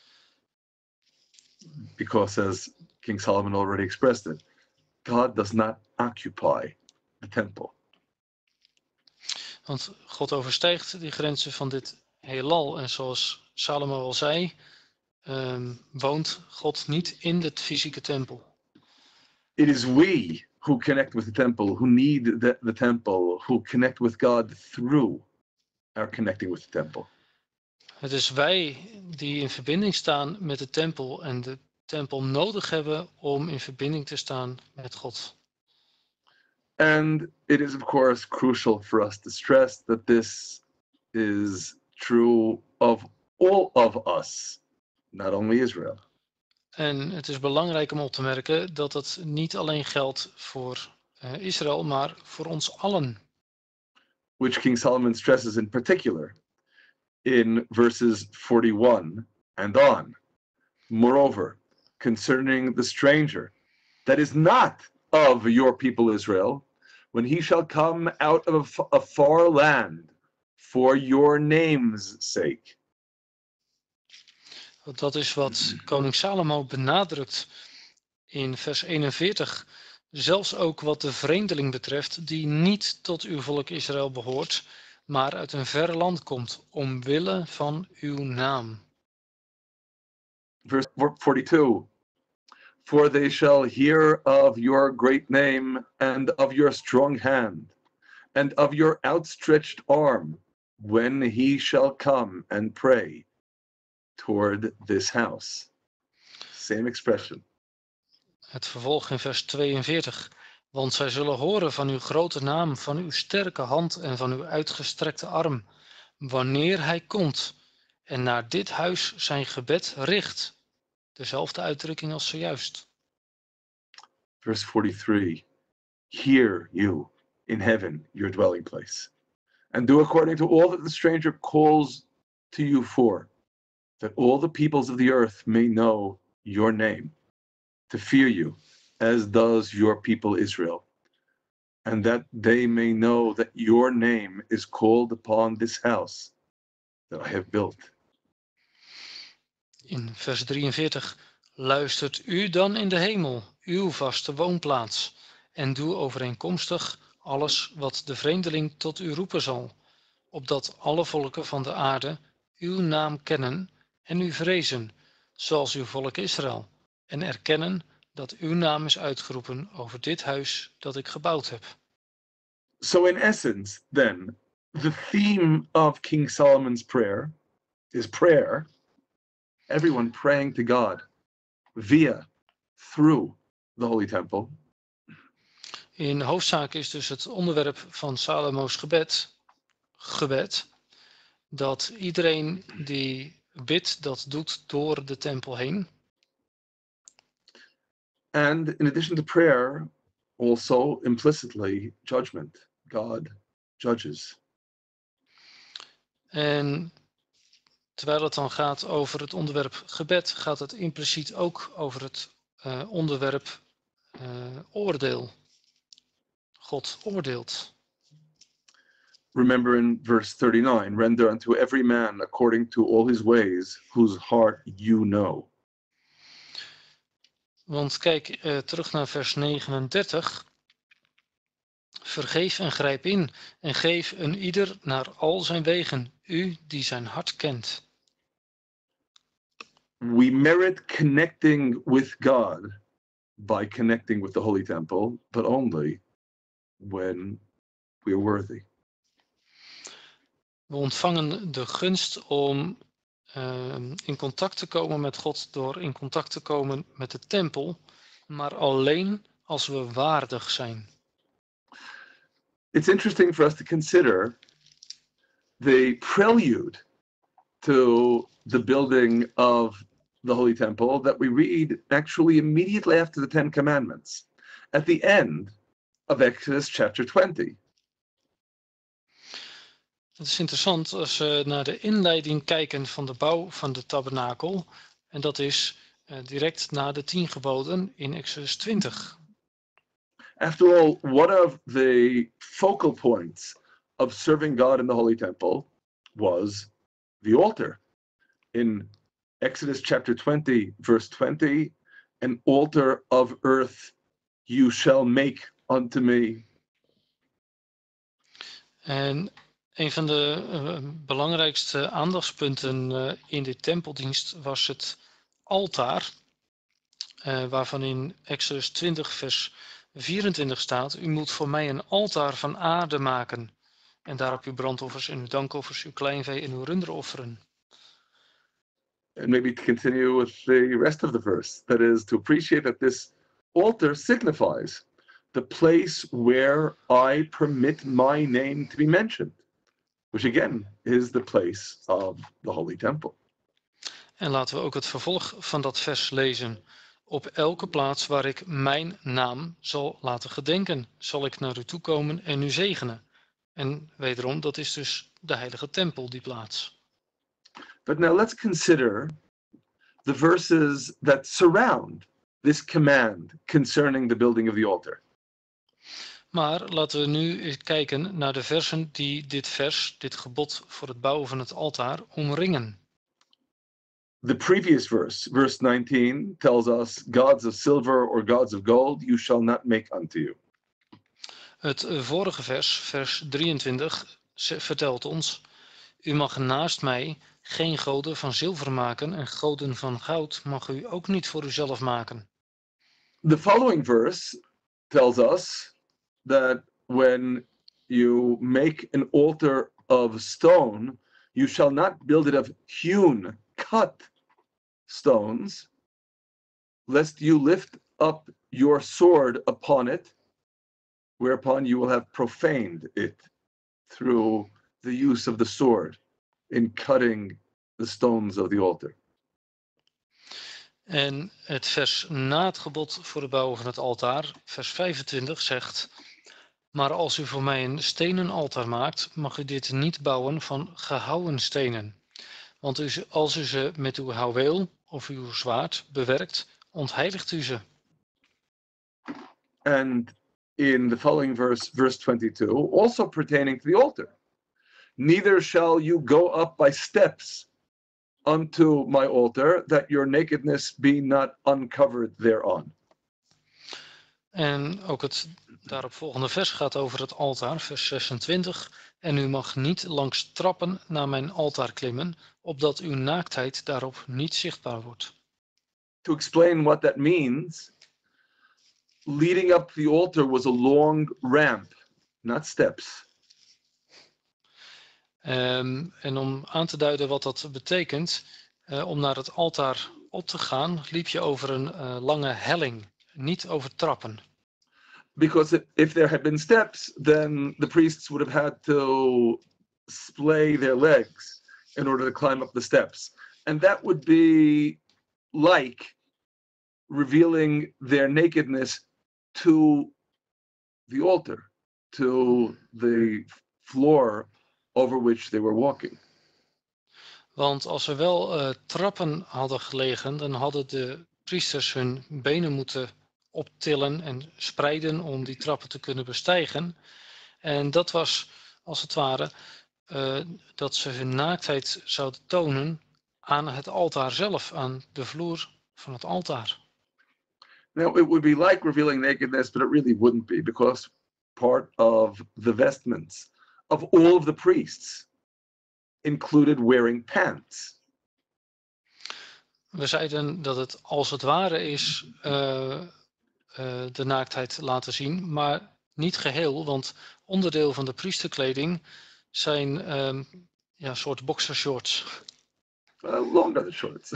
Because, as King Solomon already expressed it, God does not occupy the temple. Want God overstijgt die grenzen van dit heelal. En zoals Salomo al zei, um, woont God niet in de fysieke tempel. It is we who connect with the temple, who need the, the temple, who connect with God through our connecting with the temple. Het is wij die in verbinding staan met de tempel en de tempel nodig hebben om in verbinding te staan met God. And it is, of course, crucial for us to stress that this is true of all of us, not only Israel. En het is belangrijk om op te merken dat het niet alleen geldt voor uh, Israël, maar voor ons allen. Which King Solomon stresses in particular in verses forty-one and on. Moreover, concerning the stranger that is not of your people Israel, when he shall come out of a far land for your name's sake. Dat is wat koning Salomo benadrukt in vers eenenveertig. Zelfs ook wat de vreemdeling betreft, die niet tot uw volk Israël behoort, maar uit een ver land komt, omwille van uw naam. Verse forty-two. For they shall hear of your great name and of your strong hand, and of your outstretched arm, when he shall come and pray toward this house. Same expression. Het vervolg in vers tweeënveertig. Want zij zullen horen van uw grote naam, van uw sterke hand en van uw uitgestrekte arm, wanneer hij komt en naar dit huis zijn gebed richt. Dezelfde uitdrukking als zojuist. Verse forty-three. Hear you in heaven, your dwelling place, and do according to all that the stranger calls to you for, that all the peoples of the earth may know your name, to fear you, as does your people Israel, and that they may know that your name is called upon this house that I have built. In vers drieënveertig. Luistert u dan in de hemel, uw vaste woonplaats, en doe overeenkomstig alles wat de vreemdeling tot u roepen zal, opdat alle volken van de aarde uw naam kennen en u vrezen, zoals uw volk Israël, en erkennen dat uw naam is uitgeroepen over dit huis dat ik gebouwd heb. So in essence, then, the theme of King Solomon's prayer is prayer, everyone praying to God via, through the Holy Temple. In hoofdzaak is dus het onderwerp van Salomo's gebed, gebed, dat iedereen die bidt, dat doet door de tempel heen. And in addition to prayer, also implicitly judgment. God judges. En terwijl het dan gaat over het onderwerp gebed, gaat het impliciet ook over het uh, onderwerp uh, oordeel. God oordeelt. Remember in verse thirty-nine, render unto every man according to all his ways, whose heart you know. Want kijk uh, terug naar vers negenendertig. Vergeef en grijp in en geef een ieder naar al zijn wegen, u die zijn hart kent. We merit connecting with God by connecting with the Holy Temple, but only when we are worthy. We ontvangen de gunst om uh, in contact te komen met God door in contact te komen met de tempel, maar alleen als we waardig zijn. It's interesting for us to consider the prelude to the building of the Holy Temple that we read actually immediately after the Ten Commandments, at the end of Exodus chapter twenty. Het is interessant als we naar de inleiding kijken van de bouw van de tabernakel, en dat is uh, direct na de tien geboden in Exodus twintig. After all, one of the focal points of serving God in the Holy Temple was the altar. In Exodus chapter twenty, verse twenty, an altar of earth you shall make unto me. En een van de uh, belangrijkste aandachtspunten uh, in de tempeldienst was het altaar, uh, waarvan in Exodus twintig vers vierentwintig staat: u moet voor mij een altaar van aarde maken en daarop uw brandoffers en uw dankoffers, uw kleinvee en uw runderen offeren. And maybe to continue with the rest of the verse, that is to appreciate that this altar signifies the place where I permit my name to be mentioned, which again is the place of the Holy Temple. En laten we ook het vervolg van dat vers lezen. Op elke plaats waar ik mijn naam zal laten gedenken, zal ik naar u toe komen en u zegenen. En wederom, dat is dus de heilige tempel, die plaats. But now let's consider the verses that surround this command concerning the building of the altar. Maar laten we nu kijken naar de versen die dit vers, dit gebod voor het bouwen van het altaar, omringen. The previous verse, verse nineteen, tells us, gods of silver or gods of gold you shall not make unto you. Het vorige vers, vers drieëntwintig, vertelt ons: u mag naast mij geen goden van zilver maken en goden van goud mag u ook niet voor uzelf maken. The following verse tells us that when you make an altar of stone, you shall not build it of hewn, cut stones, lest you lift up your sword upon it, whereupon you will have profaned it through the use of the sword in cutting the stones of the altar. En het vers na het gebod voor de bouw van het altaar, vers vijfentwintig, zegt: maar als u voor mij een stenen altaar maakt, mag u dit niet bouwen van gehouwen stenen. Want u, als u ze met uw houweel of uw zwaard bewerkt, ontheiligt u ze. And in the following verse, verse twenty-two, also pertaining to the altar, neither shall you go up by steps unto my altar, that your nakedness be not uncovered thereon. En ook het daaropvolgende vers gaat over het altaar, vers zesentwintig. En u mag niet langs trappen naar mijn altaar klimmen, opdat uw naaktheid daarop niet zichtbaar wordt. To explain what that means, leading up to the altar was a long ramp, not steps. Um, en om aan te duiden wat dat betekent, uh, om naar het altaar op te gaan, liep je over een uh, lange helling, niet over trappen. Because if, if there had been steps, then the priests would have had to splay their legs in order to climb up the steps. And that would be like revealing their nakedness to the altar, to the floor over which they were walking. Want als er wel uh, trappen hadden gelegen, dan hadden de priesters hun benen moeten optillen en spreiden om die trappen te kunnen bestijgen. En dat was als het ware uh, dat ze hun naaktheid zouden tonen aan het altaar zelf, aan de vloer van het altaar. Now, it would be like revealing nakedness, but it really wouldn't be, because part of the vestments of all of the priests included wearing pants. We zeiden dat het als het ware is uh, uh, de naaktheid laten zien, maar niet geheel, want onderdeel van de priesterkleding zijn um, ja, soort boxershorts. Uh, longer shorts.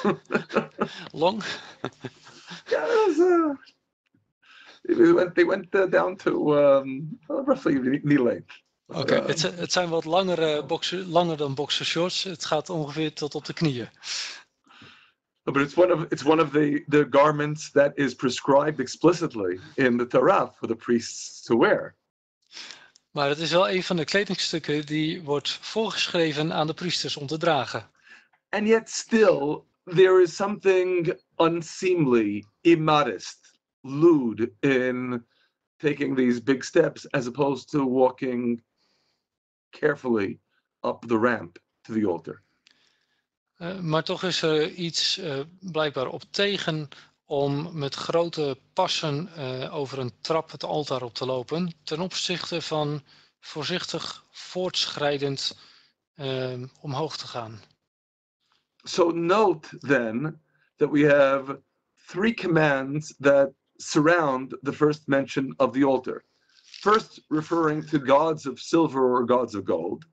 Long? Yeah, it was, uh, they went, they went uh, down to um, roughly knee length. Oké, okay. uh, het, het zijn wat langere boxer, langer dan boxershorts. Het gaat ongeveer tot op de knieën. But it's one of it's one of the, the garments that is prescribed explicitly in the Torah for the priests to wear. Maar het is wel een van de kledingstukken die wordt voorgeschreven aan de priesters om te dragen. And yet still there is something unseemly, immodest, lewd in taking these big steps as opposed to walking carefully up the ramp to the altar. Uh, maar toch is er iets uh, blijkbaar op tegen om met grote passen uh, over een trap het altaar op te lopen, ten opzichte van voorzichtig voortschrijdend uh, omhoog te gaan. So note then that we have three commands that surround the first mention of the altar. First, referring to gods of silver or gods of gold.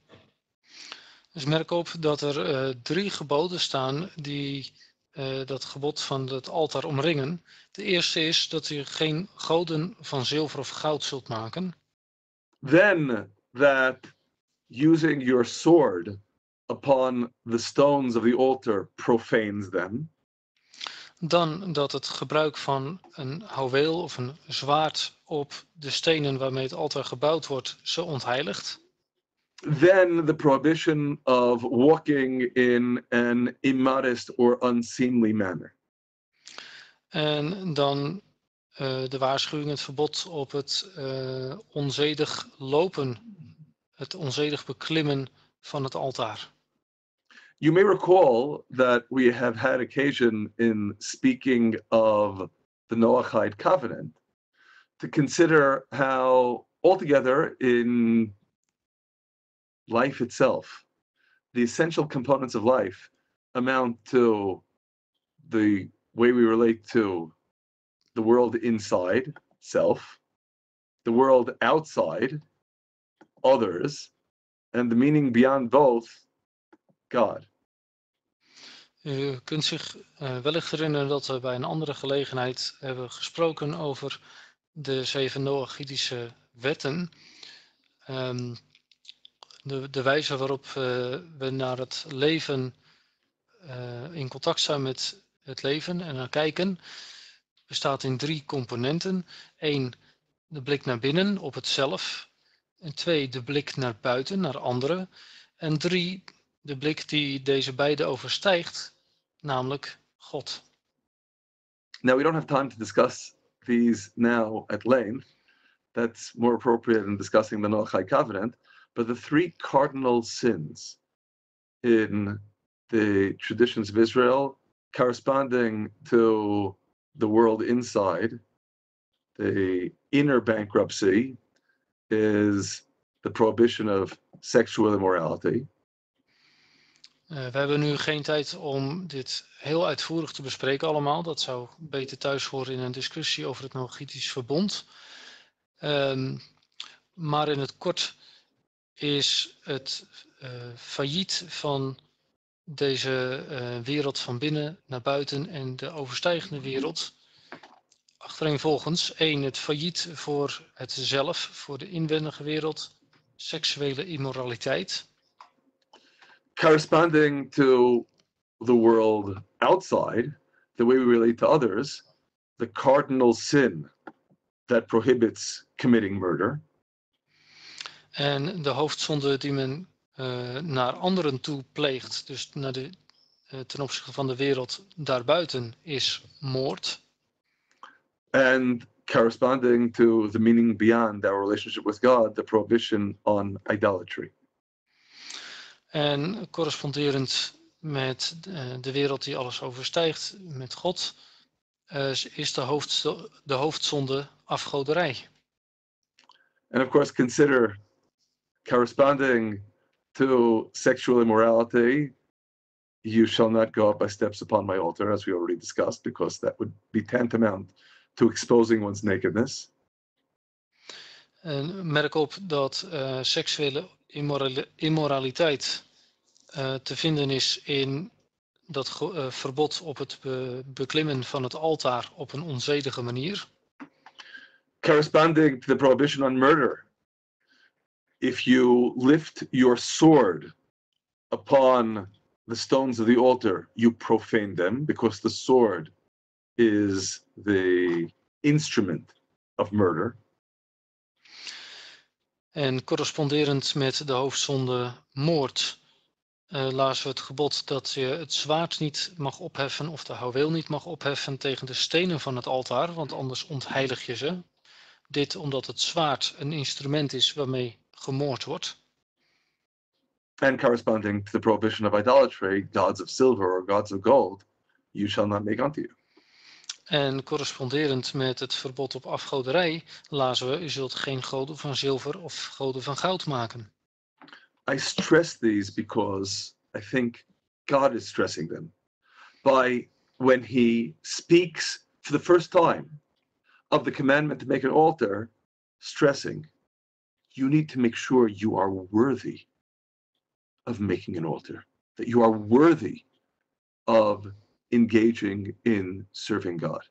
Dus merk op dat er uh, drie geboden staan die uh, dat gebod van het altaar omringen. De eerste is dat u geen goden van zilver of goud zult maken. Then that using your sword upon the stones of the altar profanes them. Dan dat het gebruik van een houweel of een zwaard op de stenen waarmee het altaar gebouwd wordt, ze ontheiligt. Then the prohibition of walking in an immodest or unseemly manner. En dan uh, de waarschuwing, het verbod op het uh, onzedig lopen, het onzedig beklimmen van het altaar. You may recall that we have had occasion in speaking of the Noahide covenant to consider how altogether in life itself, the essential components of life amount to the way we relate to the world inside self, the world outside, others, and the meaning beyond both, God. U kunt zich uh, wellicht herinneren dat we bij een andere gelegenheid hebben gesproken over de zeven Noachidische wetten. Um, de, de wijze waarop uh, we naar het leven uh, in contact staan met het leven en naar kijken, bestaat in drie componenten. Eén, de blik naar binnen op het zelf. En twee, de blik naar buiten, naar anderen. En drie, de blik die deze beide overstijgt, namelijk God. Now, we don't have time to discuss these now at length. That's more appropriate in discussing the Noachide covenant. But the three cardinal sins in the traditions of Israel, corresponding to the world inside, the inner bankruptcy is the prohibition of sexual immorality. Uh, we hebben nu geen tijd om dit heel uitvoerig te bespreken allemaal. Dat zou beter thuis horen in een discussie over het Noachitisch verbond. Um, maar in het kort is het uh, failliet van deze uh, wereld van binnen naar buiten en de overstijgende wereld. Achtereenvolgens, één, het failliet voor het zelf, voor de inwendige wereld, seksuele immoraliteit. Corresponding to the world outside, the way we relate to others, the cardinal sin that prohibits committing murder. En de hoofdzonde die men uh, naar anderen toe pleegt, dus naar de, uh, ten opzichte van de wereld daarbuiten, is moord. And corresponding to the meaning beyond our relationship with God, the prohibition on idolatry. En corresponderend met uh, de wereld die alles overstijgt, met God, uh, is de, hoofdzonde, de hoofdzonde afgoderij. And of course, consider corresponding to sexual immorality, you shall not go up by steps upon my altar, as we already discussed, because that would be tantamount to exposing one's nakedness. En merk op dat uh, seksuele immorali- immoraliteit uh, te vinden is in dat ge- uh, verbod op het be- beklimmen van het altaar op een onzedige manier. Corresponding to the prohibition on murder, if you lift your sword upon the stones of the altar, you profane them, because the sword is the instrument of murder. En corresponderend met de hoofdzonde moord uh, lazen we het gebod dat je het zwaard niet mag opheffen of de houweel niet mag opheffen tegen de stenen van het altaar, want anders ontheilig je ze. Dit omdat het zwaard een instrument is waarmee gemoord wordt. And corresponding to the prohibition of idolatry, gods of silver or gods of gold, you shall not make unto you. En corresponderend met het verbod op afgoderij lazen we, u zult geen goden van zilver of goden van goud maken. I stress these because I think God is stressing them by when he speaks for the first time of the commandment to make an altar, stressing, you need to make sure you are worthy of making an altar, that you are worthy of engaging in serving God.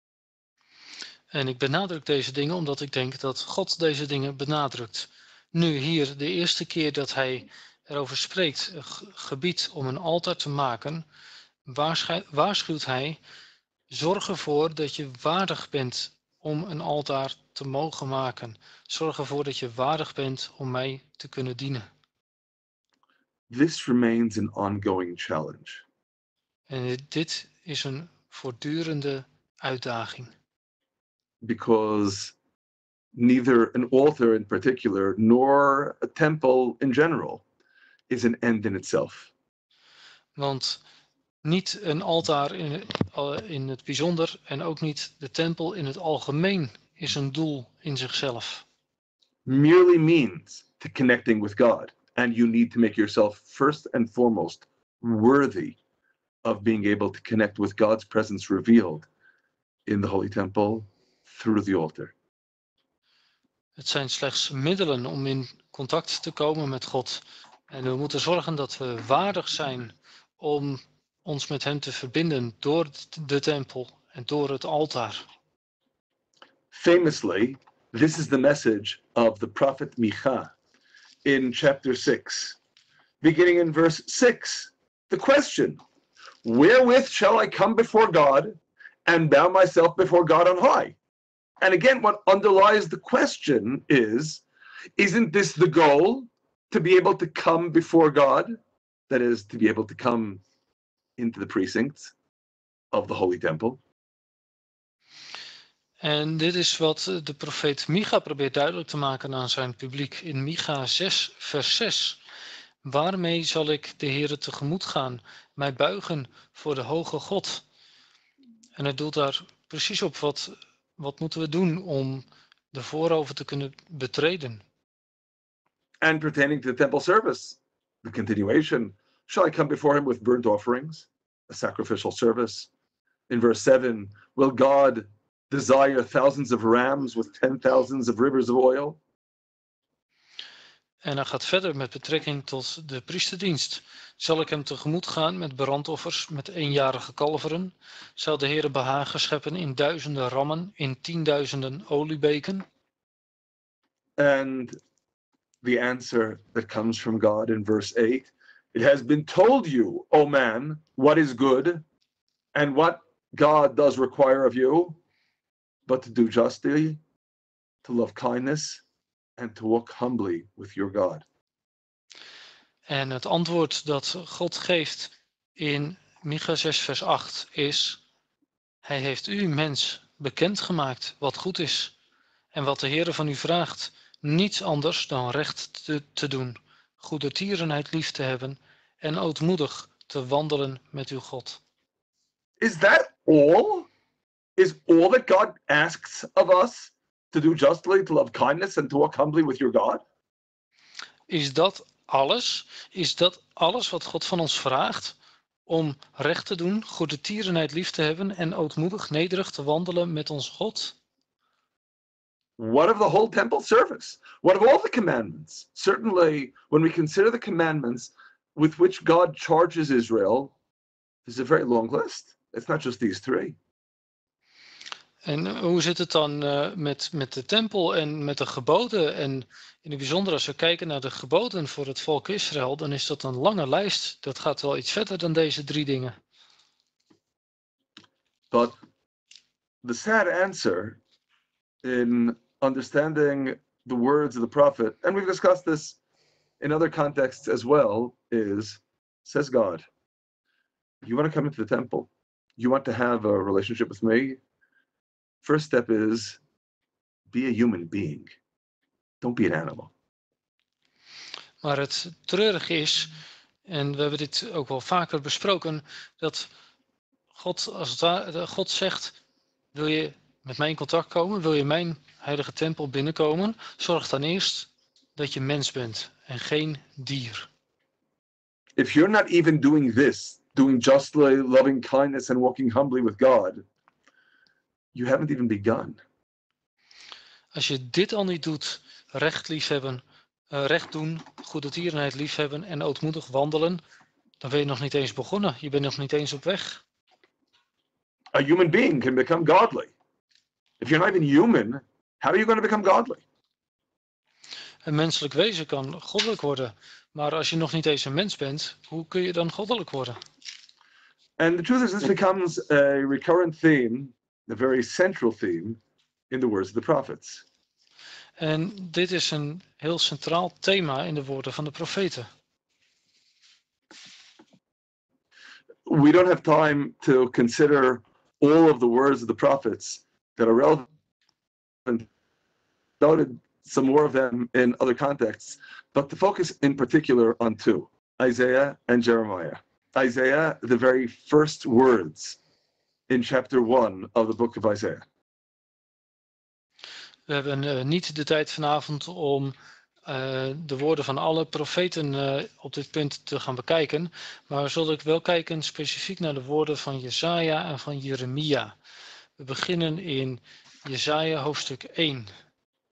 En ik benadruk deze dingen omdat ik denk dat God deze dingen benadrukt. Nu hier de eerste keer dat hij erover spreekt, gebied om een altaar te maken, waarschuwt hij, zorg ervoor dat je waardig bent om een altaar te mogen maken. Zorg ervoor dat je waardig bent om mij te kunnen dienen. This remains an ongoing challenge. En dit is een voortdurende uitdaging. Because neither an altar in particular nor a temple in general is an end in itself. Want niet een altaar in, in het bijzonder en ook niet de tempel in het algemeen is een doel in zichzelf. Merely means to connecting with God, and you need to make yourself first and foremost worthy of being able to connect with God's presence revealed in the Holy Temple through the altar. Het zijn slechts middelen om in contact te komen met God. En we moeten zorgen dat we waardig zijn om ons met hem te verbinden door de tempel en door het altaar. Famously, this is the message of the prophet Micha in chapter six, beginning in verse six. The question, wherewith shall I come before God and bow myself before God on high? And again, what underlies the question is, isn't this the goal, to be able to come before God? That is, to be able to come into the precincts of the Holy Temple. En dit is wat de profeet Micha probeert duidelijk te maken aan zijn publiek in Micha zes, vers zes. Waarmee zal ik de Heere tegemoet gaan, mij buigen voor de hoge God? En het doelt daar precies op, wat, wat moeten we doen om de voorhoven te kunnen betreden? And pertaining to the temple service, the continuation, shall I come before him with burnt offerings, a sacrificial service? In verse seven, will God desire thousands of rams with ten thousands of rivers of oil? En hij gaat verder met betrekking tot de priesterdienst. Zal ik hem tegemoet gaan met brandoffers, met eenjarige kalveren? Zal de Heere behagen scheppen in duizenden rammen, in tienduizenden oliebeken? And the answer that comes from God in verse eight, it has been told you, O man, what is good and what God does require of you, but to do justly, to love kindness, and to walk humbly with your God. En het antwoord dat God geeft in Micha zes vers acht is: Hij heeft u, mens, bekendgemaakt wat goed is en wat de Heere van u vraagt, niets anders dan recht te, te doen, goede tierenheid lief te hebben en ootmoedig te wandelen met uw God. Is that all? Is all that God asks of us to do justly, to love kindness, and to walk humbly with your God? Is dat alles? Is dat alles wat God van ons vraagt? Om recht te doen, goede tierenheid lief te hebben en ootmoedig nederig te wandelen met ons God? What of the whole temple service? What of all the commandments? Certainly, when we consider the commandments with which God charges Israel, there's a very long list. It's not just these three. En hoe zit het dan uh, met, met de tempel en met de geboden? En in het bijzonder als we kijken naar de geboden voor het volk Israël, dan is dat een lange lijst. Dat gaat wel iets verder dan deze drie dingen. But the sad answer in understanding the words of the prophet, and we've discussed this in other contexts as well, is, says God, you want to come into the temple? You want to have a relationship with me? First step is be a human being. Don't be an animal. Maar het treurige is, en we hebben dit ook wel vaker besproken, dat God, als het ware, God zegt, wil je met mij in contact komen, wil je mijn heilige tempel binnenkomen, zorg dan eerst dat je mens bent en geen dier. If you're not even doing this, doing justly, loving kindness and walking humbly with God, you haven't even begun. Als je dit al niet doet, recht liefhebben, uh, recht doen, goede tierenheid liefhebben en ootmoedig wandelen, dan ben je nog niet eens begonnen. Je bent nog niet eens op weg. A human being can become godly. If you're not even human, how are you going to become godly? Een menselijk wezen kan goddelijk worden, maar als je nog niet eens een mens bent, hoe kun je dan goddelijk worden? And the truth is, this becomes a recurrent theme, a very central theme in the words of the prophets. En dit is een heel centraal thema in de woorden van de profeten. We don't have time to consider all of the words of the prophets that are relevant. Noted some more of them in other contexts, but to focus in particular on two, Isaiah and Jeremiah. Isaiah, the very first words in chapter one of the book of Isaiah. We hebben uh, niet de tijd vanavond om uh, de woorden van alle profeten uh, op dit punt te gaan bekijken, maar we zullen wel kijken specifiek naar de woorden van Jesaja en van Jeremia. We beginnen in Jesaja hoofdstuk één.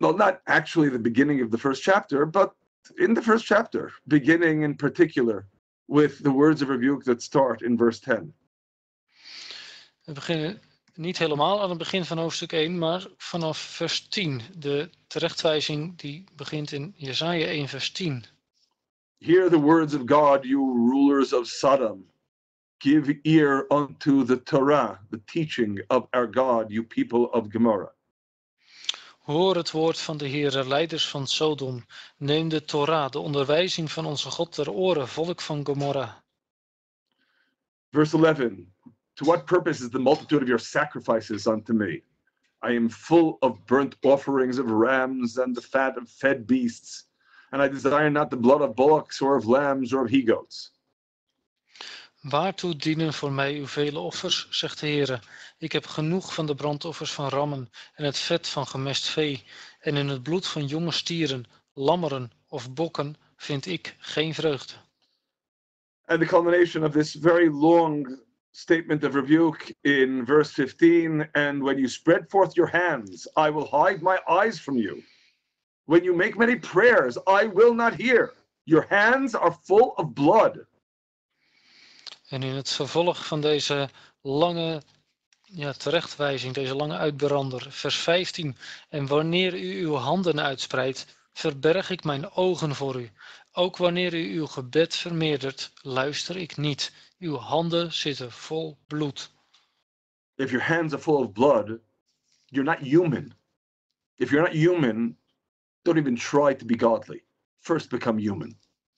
well, not actually the beginning of the first chapter, but in the first chapter, beginning in particular with the words of rebuke that start in verse ten. We beginnen niet helemaal aan het begin van hoofdstuk één, maar vanaf vers tien. De terechtwijzing die begint in Jesaja één vers tien. Hear the words of God, you rulers of Sodom. Give ear unto the Torah, the teaching of our God, you people of Gomorrah. Hoor het woord van de Heere, leiders van Sodom. Neem de Torah, de onderwijzing van onze God, ter oren, volk van Gomorra. Verse eleven. To what purpose is the multitude of your sacrifices unto me? I am full of burnt offerings of rams and the fat of fed beasts, and I desire not the blood of bullocks or of lambs or of he-goats. Waartoe dienen voor mij uw vele offers, zegt de Heere. Ik heb genoeg van de brandoffers van rammen en het vet van gemest vee, en in het bloed van jonge stieren, lammeren of bokken vind ik geen vreugde. And the culmination of this very long statement of rebuke in verse fifteen, and when you spread forth your hands, I will hide my eyes from you. When you make many prayers, I will not hear. Your hands are full of blood. En in het vervolg van deze lange ja, terechtwijzing, deze lange uitbrander, vers vijftien. En wanneer u uw handen uitspreidt, verberg ik mijn ogen voor u. Ook wanneer u uw gebed vermeerdert, luister ik niet. Uw handen zitten vol bloed. If your hands are full of blood, you're not human. If you're not human, don't even try to be godly. First become human.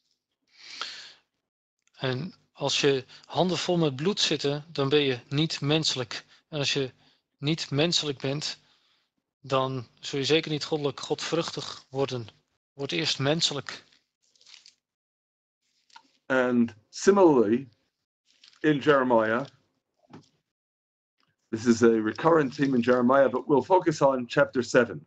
En als je handen vol met bloed zitten, dan ben je niet menselijk. En als je niet menselijk bent, dan zul je zeker niet goddelijk, godvruchtig worden. Word eerst menselijk. And similarly, in Jeremiah, this is a recurrent theme in Jeremiah, but we'll focus on chapter seven.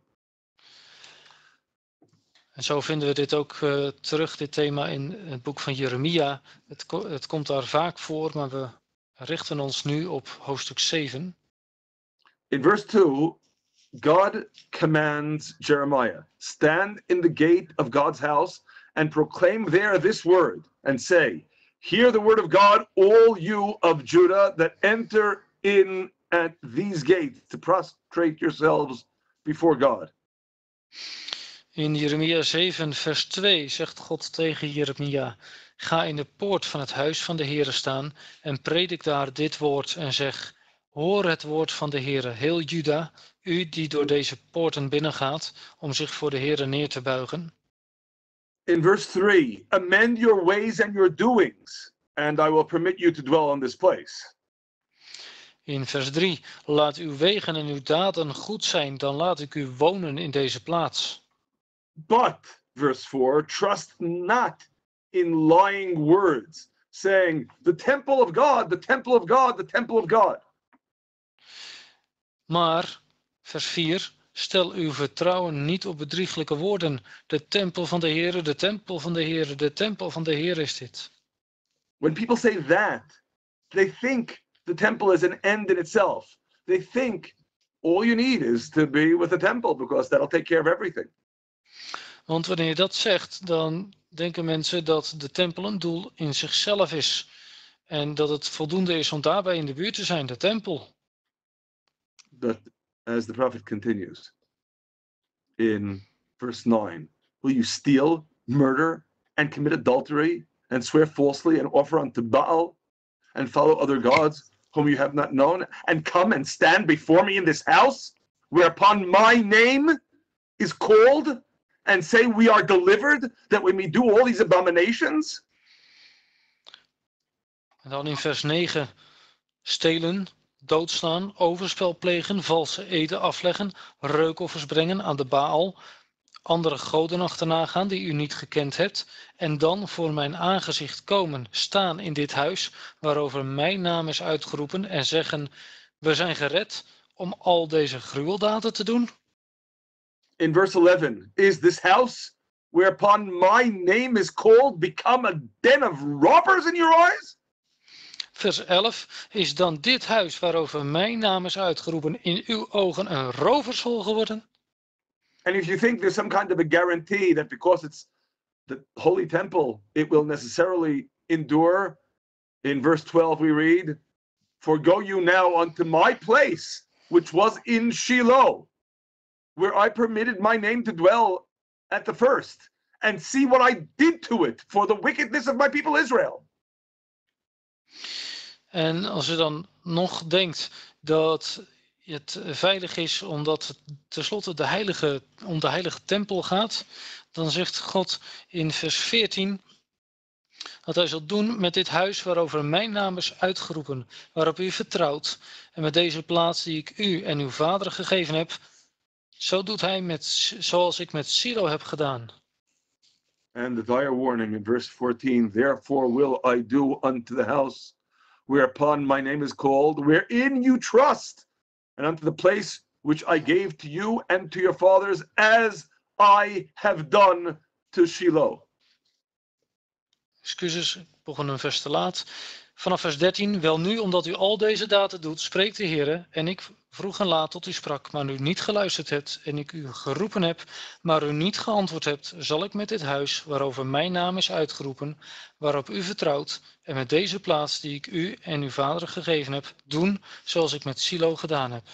En zo vinden we dit ook uh, terug, dit thema in het boek van Jeremia. Het, het komt daar vaak voor, maar we richten ons nu op hoofdstuk zeven. In verse two, God commands Jeremiah, stand in the gate of God's house and proclaim there this word and say, hear the word of God, all you of Judah that enter in at these gates to prostrate yourselves before God. In Jeremia zeven vers twee zegt God tegen Jeremia, ga in de poort van het huis van de Heere staan en predik daar dit woord en zeg, hoor het woord van de Heere, heel Juda, u die door deze poorten binnengaat om zich voor de Heere neer te buigen. In verse three, amend your ways and your doings, and I will permit you to dwell in this place. In vers drie, laat uw wegen en uw daden goed zijn, dan laat ik u wonen in deze plaats. But, verse four, trust not in lying words, saying, the temple of God, the temple of God, the temple of God. Maar, vers vier, stel uw vertrouwen niet op bedrieglijke woorden. De tempel van de Heere, de tempel van de Heere, de tempel van de Heere is dit. When people say that, they think the temple is an end in itself. They think all you need is to be with the temple because that'll take care of everything. Want wanneer je dat zegt, dan denken mensen dat de tempel een doel in zichzelf is. En dat het voldoende is om daarbij in de buurt te zijn, de tempel. But as the prophet continues in verse nine, will you steal, murder, and commit adultery, and swear falsely, and offer unto Baal, and follow other gods whom you have not known, and come and stand before me in this house, whereupon my name is called, and say we are delivered, that we may do all these abominations? En dan in vers negen, stelen, doodslaan, overspel plegen, valse eden afleggen, reukoffers brengen aan de Baal, andere goden achterna gaan die u niet gekend hebt, en dan voor mijn aangezicht komen, staan in dit huis, waarover mijn naam is uitgeroepen, en zeggen, we zijn gered om al deze gruweldaden te doen? In verse eleven, is this house whereupon my name is called become a den of robbers in your eyes? Vers elf, is dan dit huis waarover mijn naam is uitgeroepen in uw ogen een rovershol geworden? And if you think there's some kind of a guarantee that because it's the holy temple, it will necessarily endure, in verse twelve we read, "For go you now unto my place, which was in Shiloh, where I permitted my name to dwell at the first, and see what I did to it for the wickedness of my people Israel." En als u dan nog denkt dat het veilig is omdat het tenslotte de heilige, om de heilige tempel gaat, dan zegt God in vers veertien dat hij zal doen met dit huis waarover mijn naam is uitgeroepen, waarop u vertrouwt, en met deze plaats die ik u en uw vader gegeven heb, zo doet hij met, zoals ik met Silo heb gedaan. And the dire warning in verse fourteen, "Therefore will I do unto the house whereupon my name is called, wherein you trust, and unto the place which I gave to you and to your fathers, as I have done to Shiloh." Excuses, ik begon een vers te laat. Vanaf vers dertien, wel nu, omdat u al deze daden doet, spreekt de Heere, en ik vroeg en laat tot u sprak, maar u niet geluisterd hebt, en ik u geroepen heb, maar u niet geantwoord hebt, zal ik met dit huis, waarover mijn naam is uitgeroepen, waarop u vertrouwt, en met deze plaats die ik u en uw vader gegeven heb, doen zoals ik met Silo gedaan heb.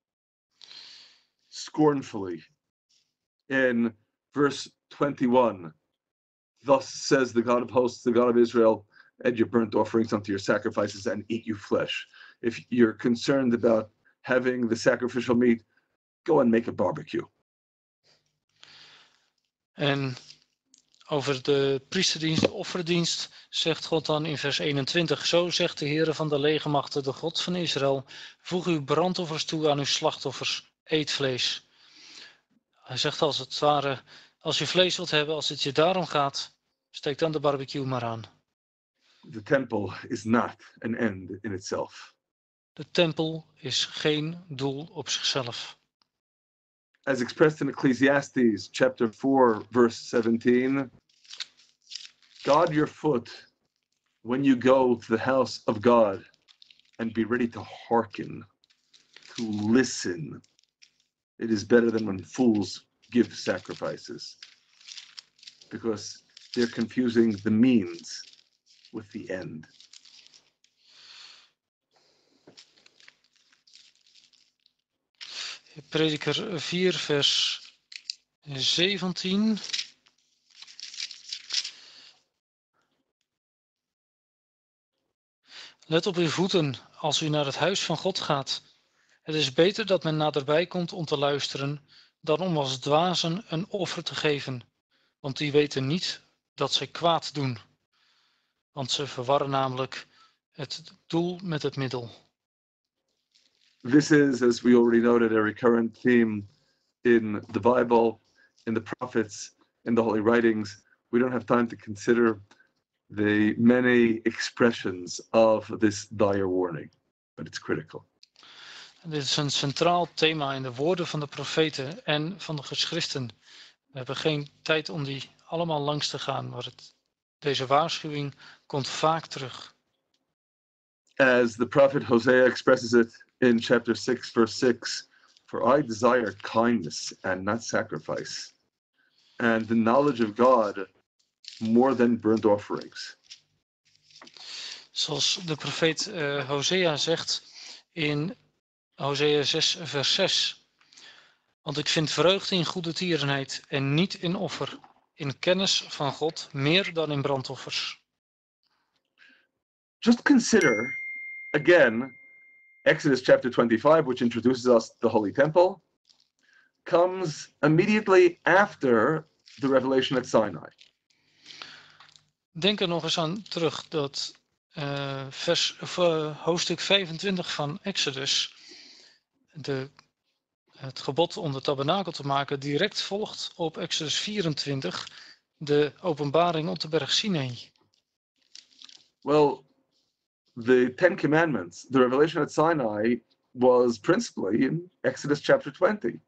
Scornfully, in verse twenty-one, "Thus says the God of hosts, the God of Israel, add your burnt offerings unto your sacrifices and eat you flesh." If you're concerned about having the sacrificial meat, go and make a barbecue. En over de priesterdienst, de offerdienst, zegt God dan in vers eenentwintig, zo zegt de Heere van de legermachten, de God van Israël, voeg uw brandoffers toe aan uw slachtoffers, eet vlees. Hij zegt als het ware, als je vlees wilt hebben, als het je daarom gaat, steek dan de barbecue maar aan. The temple is not an end in itself. De tempel is geen doel op zichzelf. As expressed in Ecclesiastes chapter four, verse seventeen, "Guard your foot when you go to the house of God, and be ready to hearken, to listen. It is better than when fools give sacrifices, because they're confusing the means with the end." Prediker vier, vers zeventien. Let op uw voeten als u naar het huis van God gaat. Het is beter dat men naderbij komt om te luisteren, dan om als dwazen een offer te geven, want die weten niet dat zij kwaad doen. Want ze verwarren namelijk het doel met het middel. This is, as we already noted, a recurrent theme in the Bible, in the prophets, in the holy writings. We don't have time to consider the many expressions of this dire warning, but it's critical. Dit is een centraal thema in de woorden van de profeten en van de geschriften. We hebben geen tijd om die allemaal langs te gaan, maar het, deze waarschuwing komt vaak terug. As the prophet Hosea expresses it in chapter six, verse six, "For I desire kindness and not sacrifice, and the knowledge of God more than burnt offerings." Zoals de profeet uh, Hosea zegt in Hosea zes, vers zes. Want ik vind vreugde in goede tierenheid en niet in offer, in kennis van God meer dan in brandoffers. Just consider, again, Exodus chapter twenty-five, which introduces us to the Holy Temple, comes immediately after the revelation at Sinai. Denk er nog eens aan terug dat uh, vers, of, uh, hoofdstuk vijfentwintig van Exodus, de, het gebod om de tabernakel te maken, direct volgt op Exodus vierentwintig, de openbaring op de berg Sinai. Well, the Ten Commandments, the revelation at Sinai, was principally in Exodus chapter twenty.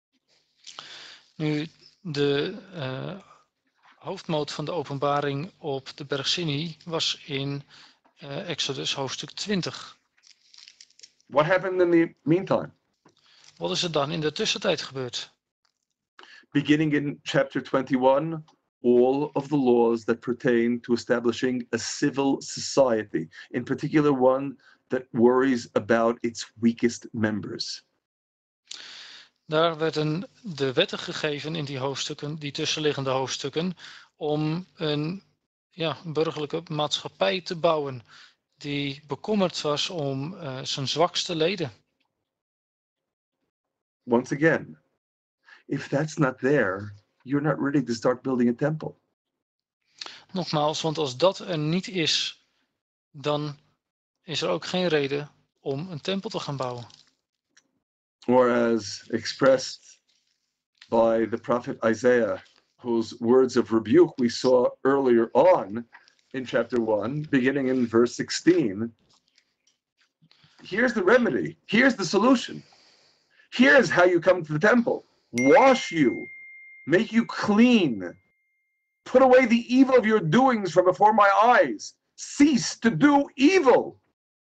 Nu, de uh, hoofdmoot van de openbaring op de berg Sinai was in uh, Exodus hoofdstuk twintig. What happened in the meantime? Wat is er dan in de tussentijd gebeurd? beginning in chapter twenty-one, all of the laws that pertain to establishing a civil society, in particular one that worries about its weakest members. Daar werden de wetten gegeven in die hoofdstukken, die tussenliggende hoofdstukken, om een ja, burgerlijke maatschappij te bouwen die bekommerd was om uh, zijn zwakste leden. Once again, if that's not there, you're not ready to start building a temple. Nogmaals, want als dat er niet is, dan is er ook geen reden om een tempel te gaan bouwen. Or as expressed by the prophet Isaiah, whose words of rebuke we saw earlier on in chapter one, beginning in verse sixteen. Here's the remedy. Here's the solution. Here's how you come to the temple. Wash you, make you clean. Put away the evil of your doings from before my eyes. Cease to do evil.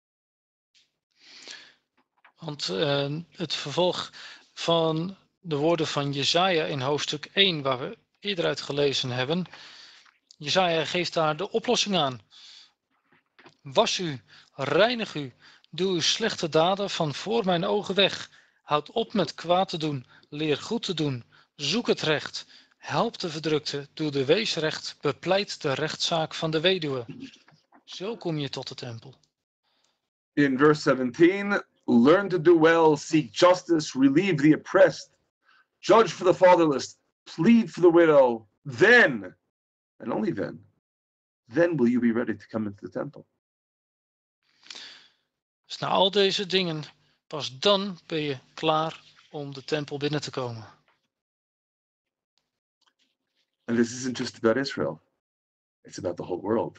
Want uh, het vervolg van de woorden van Jesaja in hoofdstuk één, waar we eerder uit gelezen hebben. Jesaja geeft daar de oplossing aan. Was u, reinig u, doe uw slechte daden van voor mijn ogen weg. Houd op met kwaad te doen, leer goed te doen, zoek het recht. Help de verdrukte, doe de wees recht, bepleit de rechtszaak van de weduwe. Zo kom je tot de tempel. In verse seventeen, learn to do well, seek justice, relieve the oppressed, judge for the fatherless, plead for the widow. Then, and only then, then will you be ready to come into the temple. Dus na al deze dingen, pas dan ben je klaar om de tempel binnen te komen. And this isn't just about Israel. It's about the whole world.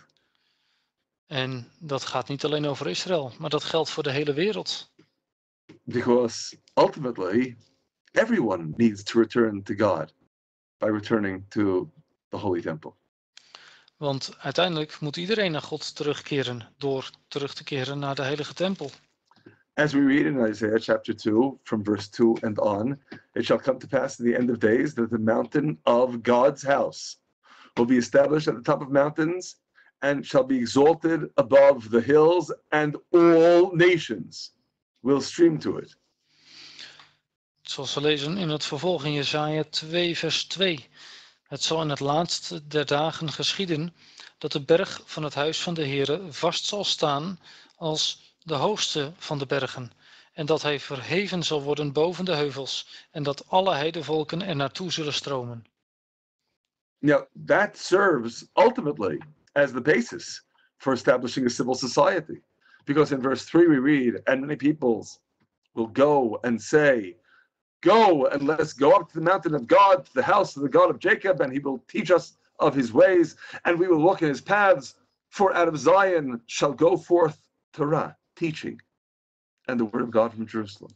En dat gaat niet alleen over Israël, maar dat geldt voor de hele wereld. Because ultimately, everyone needs to return to God by returning to the Holy Temple. Want uiteindelijk moet iedereen naar God terugkeren door terug te keren naar de heilige tempel. As we read in Isaiah chapter two, from verse two and on, it shall come to pass in the end of days that the mountain of God's house will be established at the top of mountains and shall be exalted above the hills, and all nations will stream to it. Zoals we lezen in het vervolg in Jesaja twee vers twee. Het zal in het laatste der dagen geschieden dat de berg van het huis van de Heere vast zal staan als de hoogste van de bergen, en dat hij verheven zal worden boven de heuvels, en dat alle heidevolken er naartoe zullen stromen. Now, that serves ultimately as the basis for establishing a civil society. Because in verse three we read, and many peoples will go and say, go and let us go up to the mountain of God, to the house of the God of Jacob, and he will teach us of his ways, and we will walk in his paths. For out of Zion shall go forth Torah, teaching, and the word of God from Jerusalem.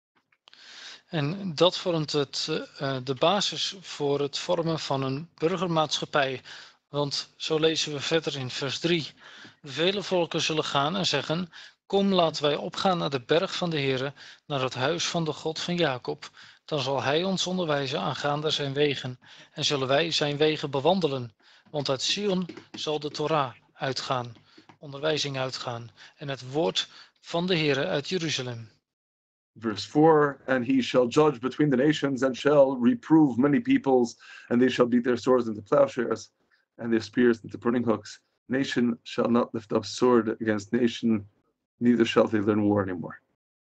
En dat vormt het, uh, de basis voor het vormen van een burgermaatschappij. Want zo lezen we verder in vers drie. Vele volken zullen gaan en zeggen, kom laten wij opgaan naar de berg van de Heere, naar het huis van de God van Jacob. Dan zal hij ons onderwijzen aangaande zijn wegen, en zullen wij zijn wegen bewandelen. Want uit Sion zal de Torah uitgaan, onderwijzing uitgaan, en het woord van de Heere uit Jeruzalem. Verse four, and he shall judge between the nations and shall reprove many peoples, and they shall beat their swords into plowshares and their spears into pruning hooks. Nation shall not lift up sword against nation, neither shall they learn war anymore.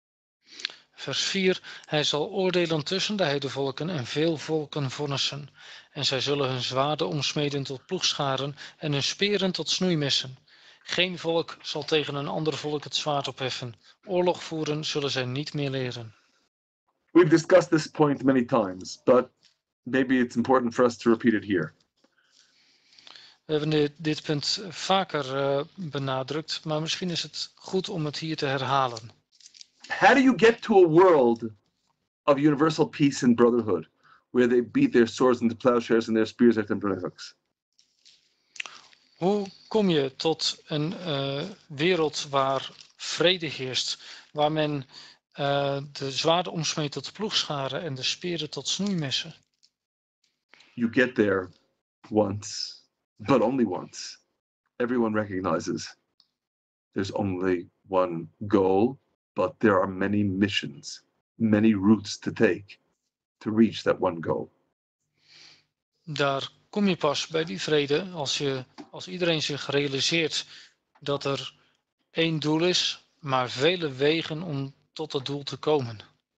Vers vier, hij zal oordelen tussen de heidevolken en veel volken vonnissen. En zij zullen hun zwaarden omsmeden tot ploegscharen en hun speren tot snoeimessen. Geen volk zal tegen een ander volk het zwaard opheffen. Oorlog voeren zullen zij niet meer leren. We've discussed this point many times, but maybe it's important for us to repeat it here. We hebben dit, dit punt vaker uh, benadrukt, maar misschien is het goed om het hier te herhalen. How do you get to a world of universal peace and brotherhood, where they beat their swords into plowshares and their spears into pruning hooks? Hoe kom je tot een uh, wereld waar vrede heerst, waar men uh, de zwaarden omsmeet tot ploegscharen en de speren tot snoeimessen? you get there once, but only once. Everyone recognizes there's only one goal, but there are many missions, many routes to take to reach that one goal. Daar kom je pas bij die vrede als, je, als iedereen zich realiseert dat er één doel is, maar vele wegen om tot dat doel te komen.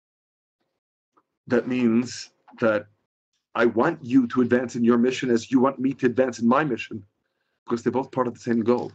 That means that I want you to advance in your mission as you want me to advance in my mission, because they're both part of the same goal.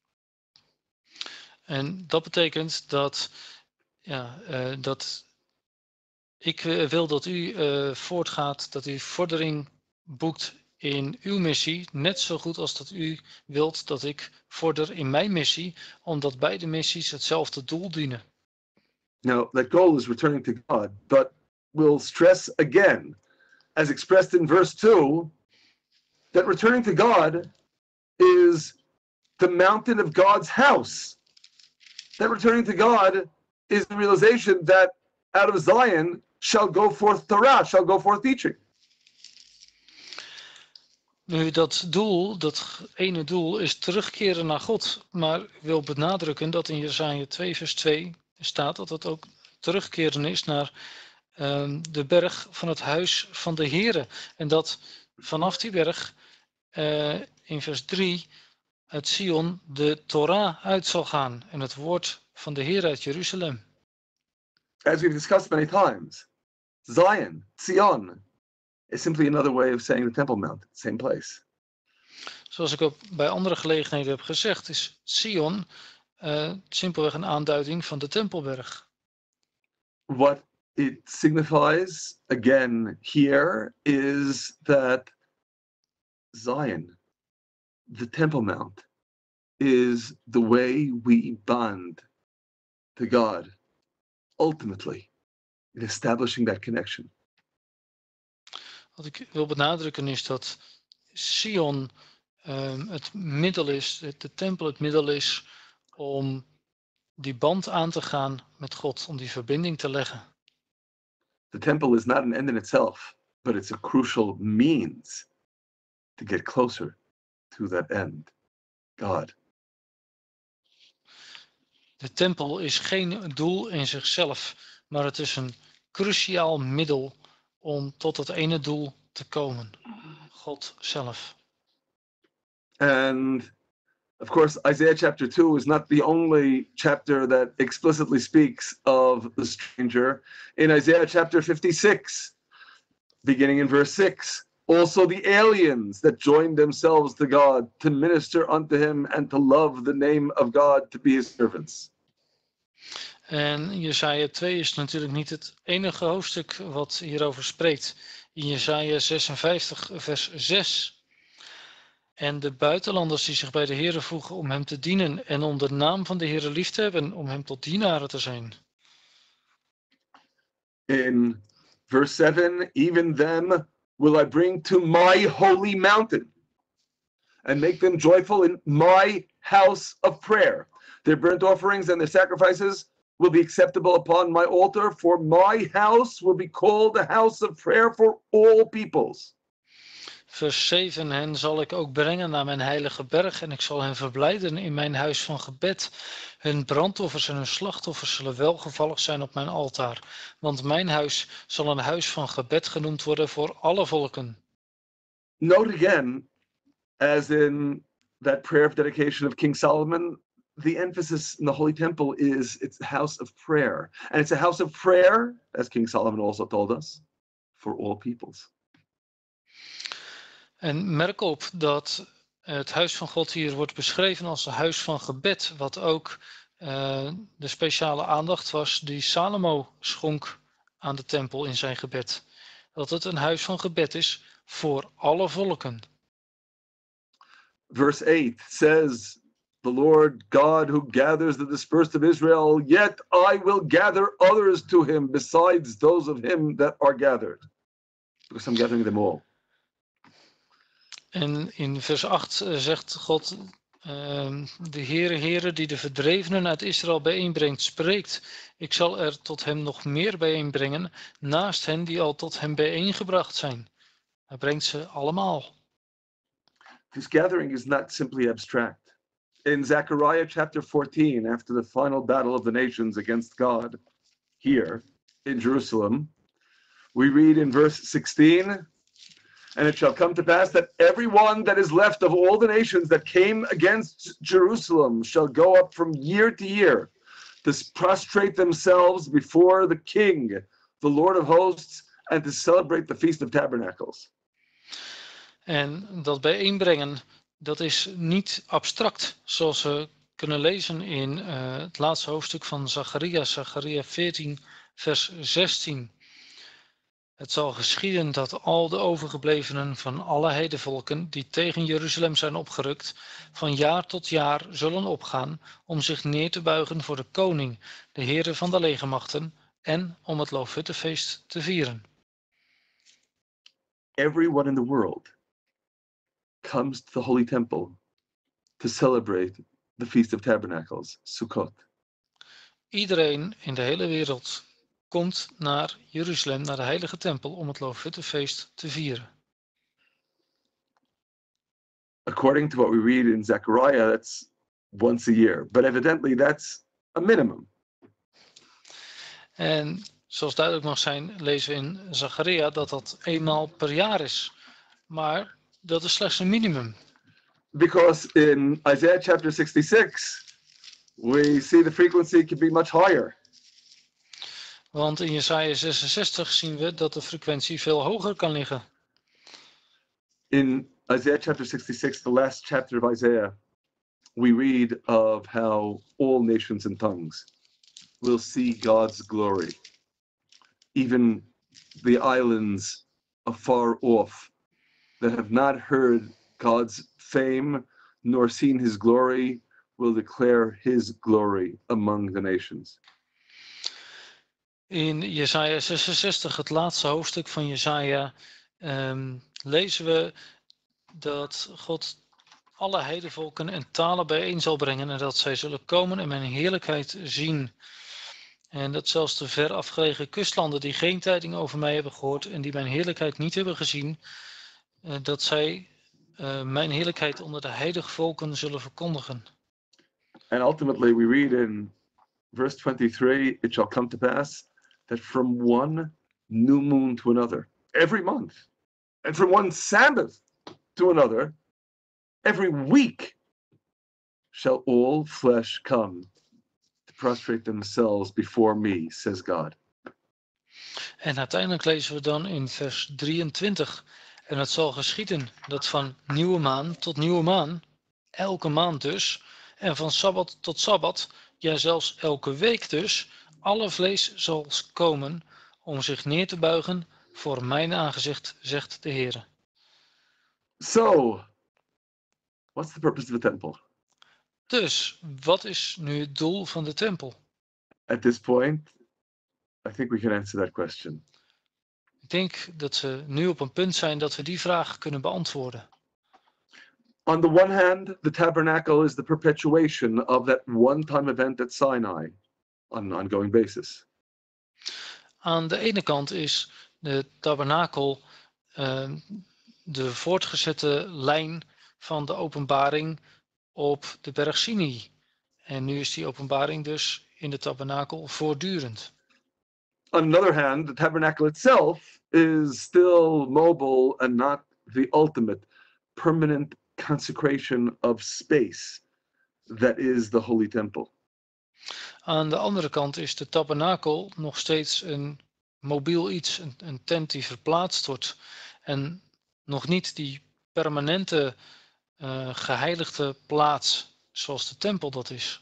En dat betekent dat, ja, uh, dat ik uh, wil dat u uh, voortgaat, dat u vordering boekt in uw missie, net zo goed als dat u wilt dat ik vorder in mijn missie, omdat beide missies hetzelfde doel dienen. Now, that goal is returning to God, but we'll stress again, as expressed in verse two, that returning to God is the mountain of God's house. That returning to God is the realization that out of Zion shall go forth Torah, shall go forth teaching. Nu, dat doel, dat ene doel is terugkeren naar God, maar ik wil benadrukken dat in Jesaja twee vers twee staat dat het ook terugkeren is naar uh, de berg van het huis van de Here. En dat vanaf die berg uh, in vers drie uit Sion de Torah uit zal gaan en het woord van de Heer uit Jeruzalem. As we've discussed many times, Zion, Sion, is simply another way of saying the Temple Mount, same place. Zoals ik ook bij andere gelegenheden heb gezegd, is Sion uh, simpelweg een aanduiding van de Tempelberg. What it signifies, again, here, is that Zion, the Temple Mount, is the way we bond to God, ultimately, in establishing that connection. Wat ik wil benadrukken is dat Sion um, het middel is, de tempel het middel is om die band aan te gaan met God, om die verbinding te leggen. The temple is not an end in itself, but it's a crucial means to get closer to that end, God. De tempel is geen doel in zichzelf, maar het is een cruciaal middel om tot het ene doel te komen, God zelf. And of course, Isaiah chapter two is not the only chapter that explicitly speaks of the stranger. In Isaiah chapter fifty-six, beginning in verse six, also the aliens that joined themselves to God to minister unto him and to love the name of God to be his servants. En Jesaja twee is natuurlijk niet het enige hoofdstuk wat hierover spreekt. In Jesaja zesenvijftig vers zes. En de buitenlanders die zich bij de Heere voegen om hem te dienen en om de naam van de Heere lief te hebben, om hem tot dienaren te zijn. In verse seven, even them will I bring to my holy mountain and make them joyful in my house of prayer. Their burnt offerings and their sacrifices will be acceptable upon my altar, for my house will be called a house of prayer for all peoples. Vers zeven, hen zal ik ook brengen naar mijn heilige berg en ik zal hen verblijden in mijn huis van gebed. Hun brandoffers en hun slachtoffers zullen welgevallig zijn op mijn altaar, want mijn huis zal een huis van gebed genoemd worden voor alle volken. Note again, as in that prayer of dedication of King Solomon, the emphasis in the Holy Temple is it's a house of prayer. And it's a house of prayer, as King Solomon also told us, for all peoples. En merk op dat het huis van God hier wordt beschreven als een huis van gebed, wat ook uh, de speciale aandacht was die Salomo schonk aan de tempel in zijn gebed. Dat het een huis van gebed is voor alle volken. Verse eight says, the Lord God who gathers the dispersed of Israel, yet I will gather others to him besides those of him that are gathered, because I'm gathering them all. En in vers acht zegt God, uh, de Heere, Heere die de verdrevenen uit Israël bijeenbrengt, spreekt. Ik zal er tot hem nog meer bijeenbrengen, naast hen die al tot hem bijeengebracht zijn. Hij brengt ze allemaal. This gathering is not simply abstract. In Zechariah chapter fourteen, after the final battle of the nations against God here in Jerusalem, we read in verse sixteen, and it shall come to pass that everyone that is left of all the nations that came against Jerusalem shall go up from year to year to prostrate themselves before the King, the Lord of hosts, and to celebrate the Feast of Tabernacles. En dat bijeenbrengen, dat is niet abstract, zoals we kunnen lezen in uh, het laatste hoofdstuk van Zacharia, Zacharia veertien, vers zestien. Het zal geschieden dat al de overgeblevenen van alle heidevolken die tegen Jeruzalem zijn opgerukt, van jaar tot jaar zullen opgaan om zich neer te buigen voor de koning, de Heere van de legermachten, en om het Loofhuttenfeest te vieren. Everyone in the world comes to the Holy Temple to celebrate the Feast of Tabernacles, Sukkot. Iedereen in de hele wereld komt naar Jeruzalem, naar de heilige tempel, om het Loofhuttenfeest te vieren. According to what we read in Zechariah, that's once a year, but evidently that's a minimum. En zoals duidelijk mag zijn, lezen we in Zacharia dat dat eenmaal per jaar is. Maar dat is slechts een minimum. Because in Isaiah chapter sixty-six, we see the frequency can be much higher. Want in Jesaja zesenzestig zien we dat de frequentie veel hoger kan liggen. In Isaiah chapter sixty-six, the last chapter of Isaiah, we read of how all nations and tongues will see God's glory. Even the islands afar off that have not heard God's fame nor seen his glory will declare his glory among the nations. In Jesaja zesenzestig, het laatste hoofdstuk van Jesaja, um, lezen we dat God alle heidevolken en talen bijeen zal brengen en dat zij zullen komen en mijn heerlijkheid zien. En dat zelfs de ver afgelegen kustlanden die geen tijding over mij hebben gehoord en die mijn heerlijkheid niet hebben gezien, uh, dat zij uh, mijn heerlijkheid onder de heilige volken zullen verkondigen. And ultimately we read in verse twenty-three, it shall come to pass that from one new moon to another, every month, and from one Sabbath to another, every week, shall all flesh come to prostrate themselves before me, says God. En uiteindelijk lezen we dan in vers drieëntwintig. En het zal geschieden dat van nieuwe maan tot nieuwe maan, elke maand dus, en van sabbat tot sabbat, ja zelfs elke week dus, alle vlees zal komen om zich neer te buigen voor mijn aangezicht, zegt de Heer. So, what's the purpose of the temple? Dus, wat is nu het doel van de tempel? At this point, I think we can answer that question. Ik denk dat we nu op een punt zijn dat we die vraag kunnen beantwoorden. On the one hand, the tabernacle is the perpetuation of that one-time event at Sinai on an ongoing basis. Aan de ene kant is de tabernakel uh, de voortgezette lijn van de openbaring op de berg Sinai. En nu is die openbaring dus in de tabernakel voortdurend. On another hand, the tabernacle itself is still mobile and not the ultimate permanent consecration of space that is the Holy Temple. Aan de andere kant is de tabernakel nog steeds een mobiel iets, een, een tent die verplaatst wordt en nog niet die permanente uh, geheiligde plaats zoals de tempel dat is.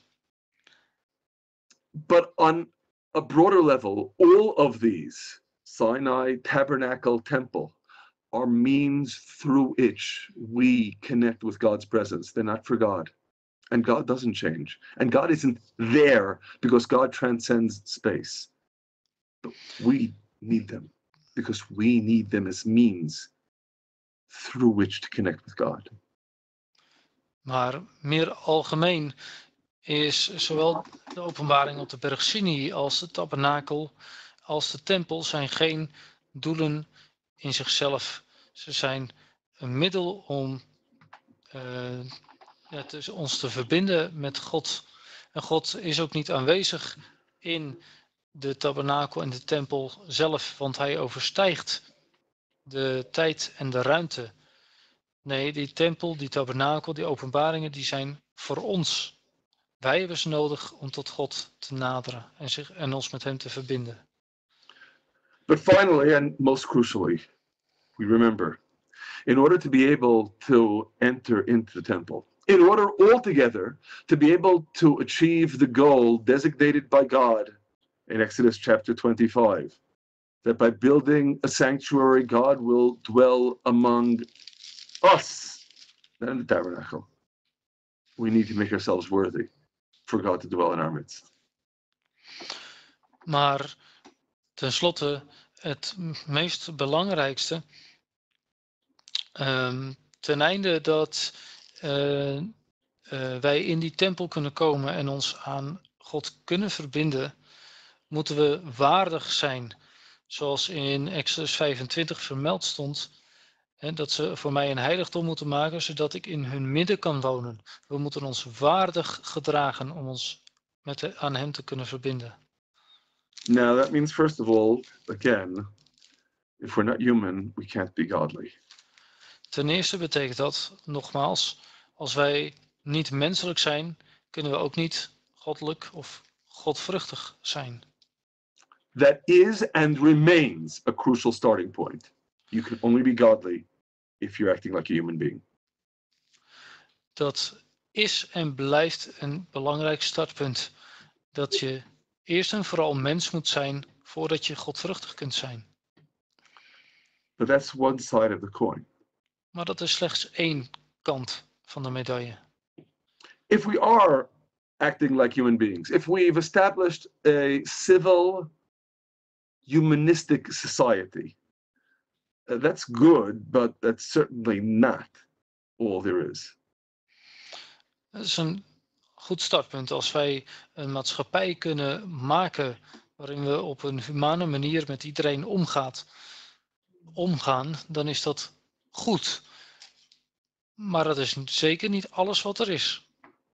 But on a broader level, all of these, Sinai, tabernacle, temple, are means through which we connect with God's presence. They're not for God. And God doesn't change. And God isn't there because God transcends space. But we need them because we need them as means through which to connect with God. Maar meer algemeen is zowel de openbaring op de berg Sinai als de tabernakel als de tempel zijn geen doelen in zichzelf. Ze zijn een middel om uh, ja, te, ons te verbinden met God. En God is ook niet aanwezig in de tabernakel en de tempel zelf, want hij overstijgt de tijd en de ruimte. Nee, die tempel, die tabernakel, die openbaringen, die zijn voor ons. Wij hebben ze nodig om tot God te naderen en, zich, en ons met hem te verbinden. But finally, and most crucially, we remember, in order to be able to enter into the temple, in order altogether to be able to achieve the goal designated by God in Exodus chapter twenty-five, that by building a sanctuary, God will dwell among us, not in the tabernacle. We need to make ourselves worthy for God to dwell in our midst. Maar tenslotte, het meest belangrijkste, um, ten einde dat uh, uh, wij in die tempel kunnen komen en ons aan God kunnen verbinden, moeten we waardig zijn, zoals in Exodus vijfentwintig vermeld stond, hè, dat ze voor mij een heiligdom moeten maken, zodat ik in hun midden kan wonen. We moeten ons waardig gedragen om ons met de, aan hem te kunnen verbinden. Now that means, first of all, again, if we're not human, we can't be godly. Ten eerste betekent dat, nogmaals, als wij niet menselijk zijn, kunnen we ook niet goddelijk of godvruchtig zijn. That is and remains a crucial starting point. You can only be godly if you're acting like a human being. Dat is en blijft een belangrijk startpunt. Dat je eerst en vooral mens moet zijn voordat je godvruchtig kunt zijn. But that's one side of the coin. Maar dat is slechts één kant van de medaille. If we are acting like human beings, if we've established a civil, humanistic society, uh, that's good, but that's certainly not all there is. Dat is een goed startpunt. Als wij een maatschappij kunnen maken waarin we op een humane manier met iedereen omgaat, omgaan, dan is dat goed. Maar dat is zeker niet alles wat er is.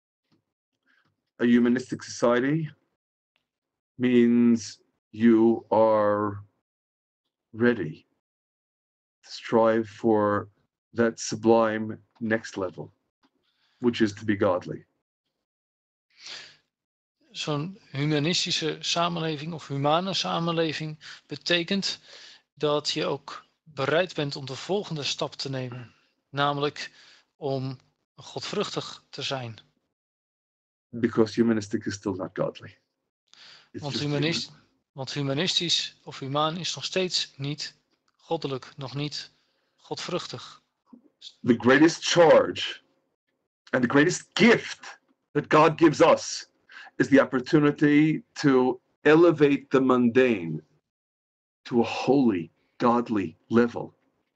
A humanistic society means you are ready to strive for that sublime next level, which is to be godly. Zo'n humanistische samenleving of humane samenleving betekent dat je ook bereid bent om de volgende stap te nemen. Namelijk om godvruchtig te zijn. Because humanistic is still not godly. Want, humanist, want humanistisch of humaan is nog steeds niet goddelijk, nog niet godvruchtig. The greatest charge and the greatest gift that God gives us is the opportunity to elevate the mundane to a holy, godly level.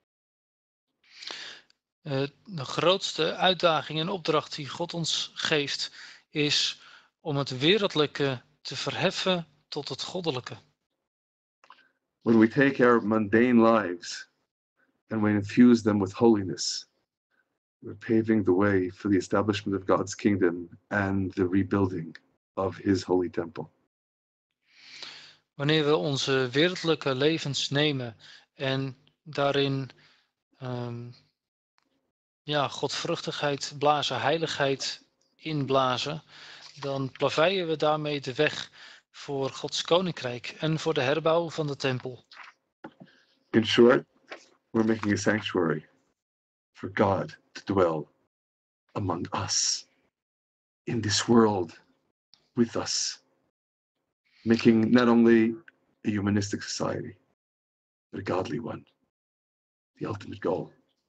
Uh, de grootste uitdaging en opdracht die God ons geeft is om het wereldlijke te verheffen tot het goddelijke. When we take our mundane lives and we infuse them with holiness, we're paving the way for the establishment of God's kingdom and the rebuilding of his holy temple. Wanneer we onze wereldlijke levens nemen en daarin um, ja, godvruchtigheid blazen, heiligheid inblazen, dan plaveien we daarmee de weg voor Gods koninkrijk en voor de herbouw van de tempel. In short, we're making a sanctuary for God to dwell among us, in this world, with us, making not only a humanistic society, but a godly one, the ultimate goal.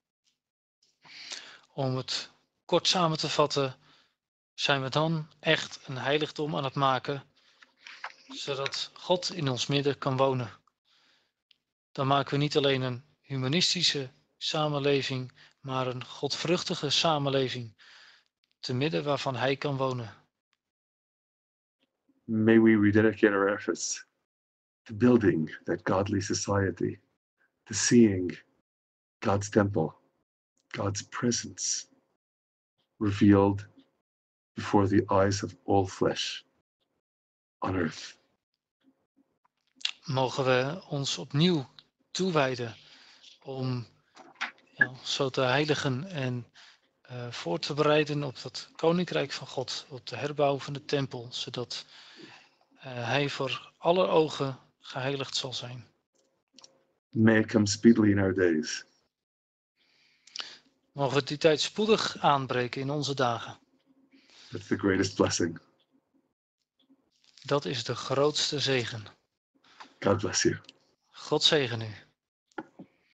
Om het kort samen te vatten, zijn we dan echt een heiligdom aan het maken, zodat God in ons midden kan wonen. Dan maken we niet alleen een humanistische samenleving, maar een godvruchtige samenleving, te midden waarvan Hij kan wonen. May we rededicate our efforts to building that godly society, to seeing God's temple, God's presence, revealed before the eyes of all flesh on earth. Mogen we ons opnieuw toewijden om ja, zo te heiligen en uh, voor te bereiden op dat koninkrijk van God, op de herbouw van de tempel, zodat uh, hij voor alle ogen geheiligd zal zijn. May it come speedily in our days. Mogen we die tijd spoedig aanbreken in onze dagen. That's the greatest blessing. Dat is de grootste zegen. God bless you. God zegen u.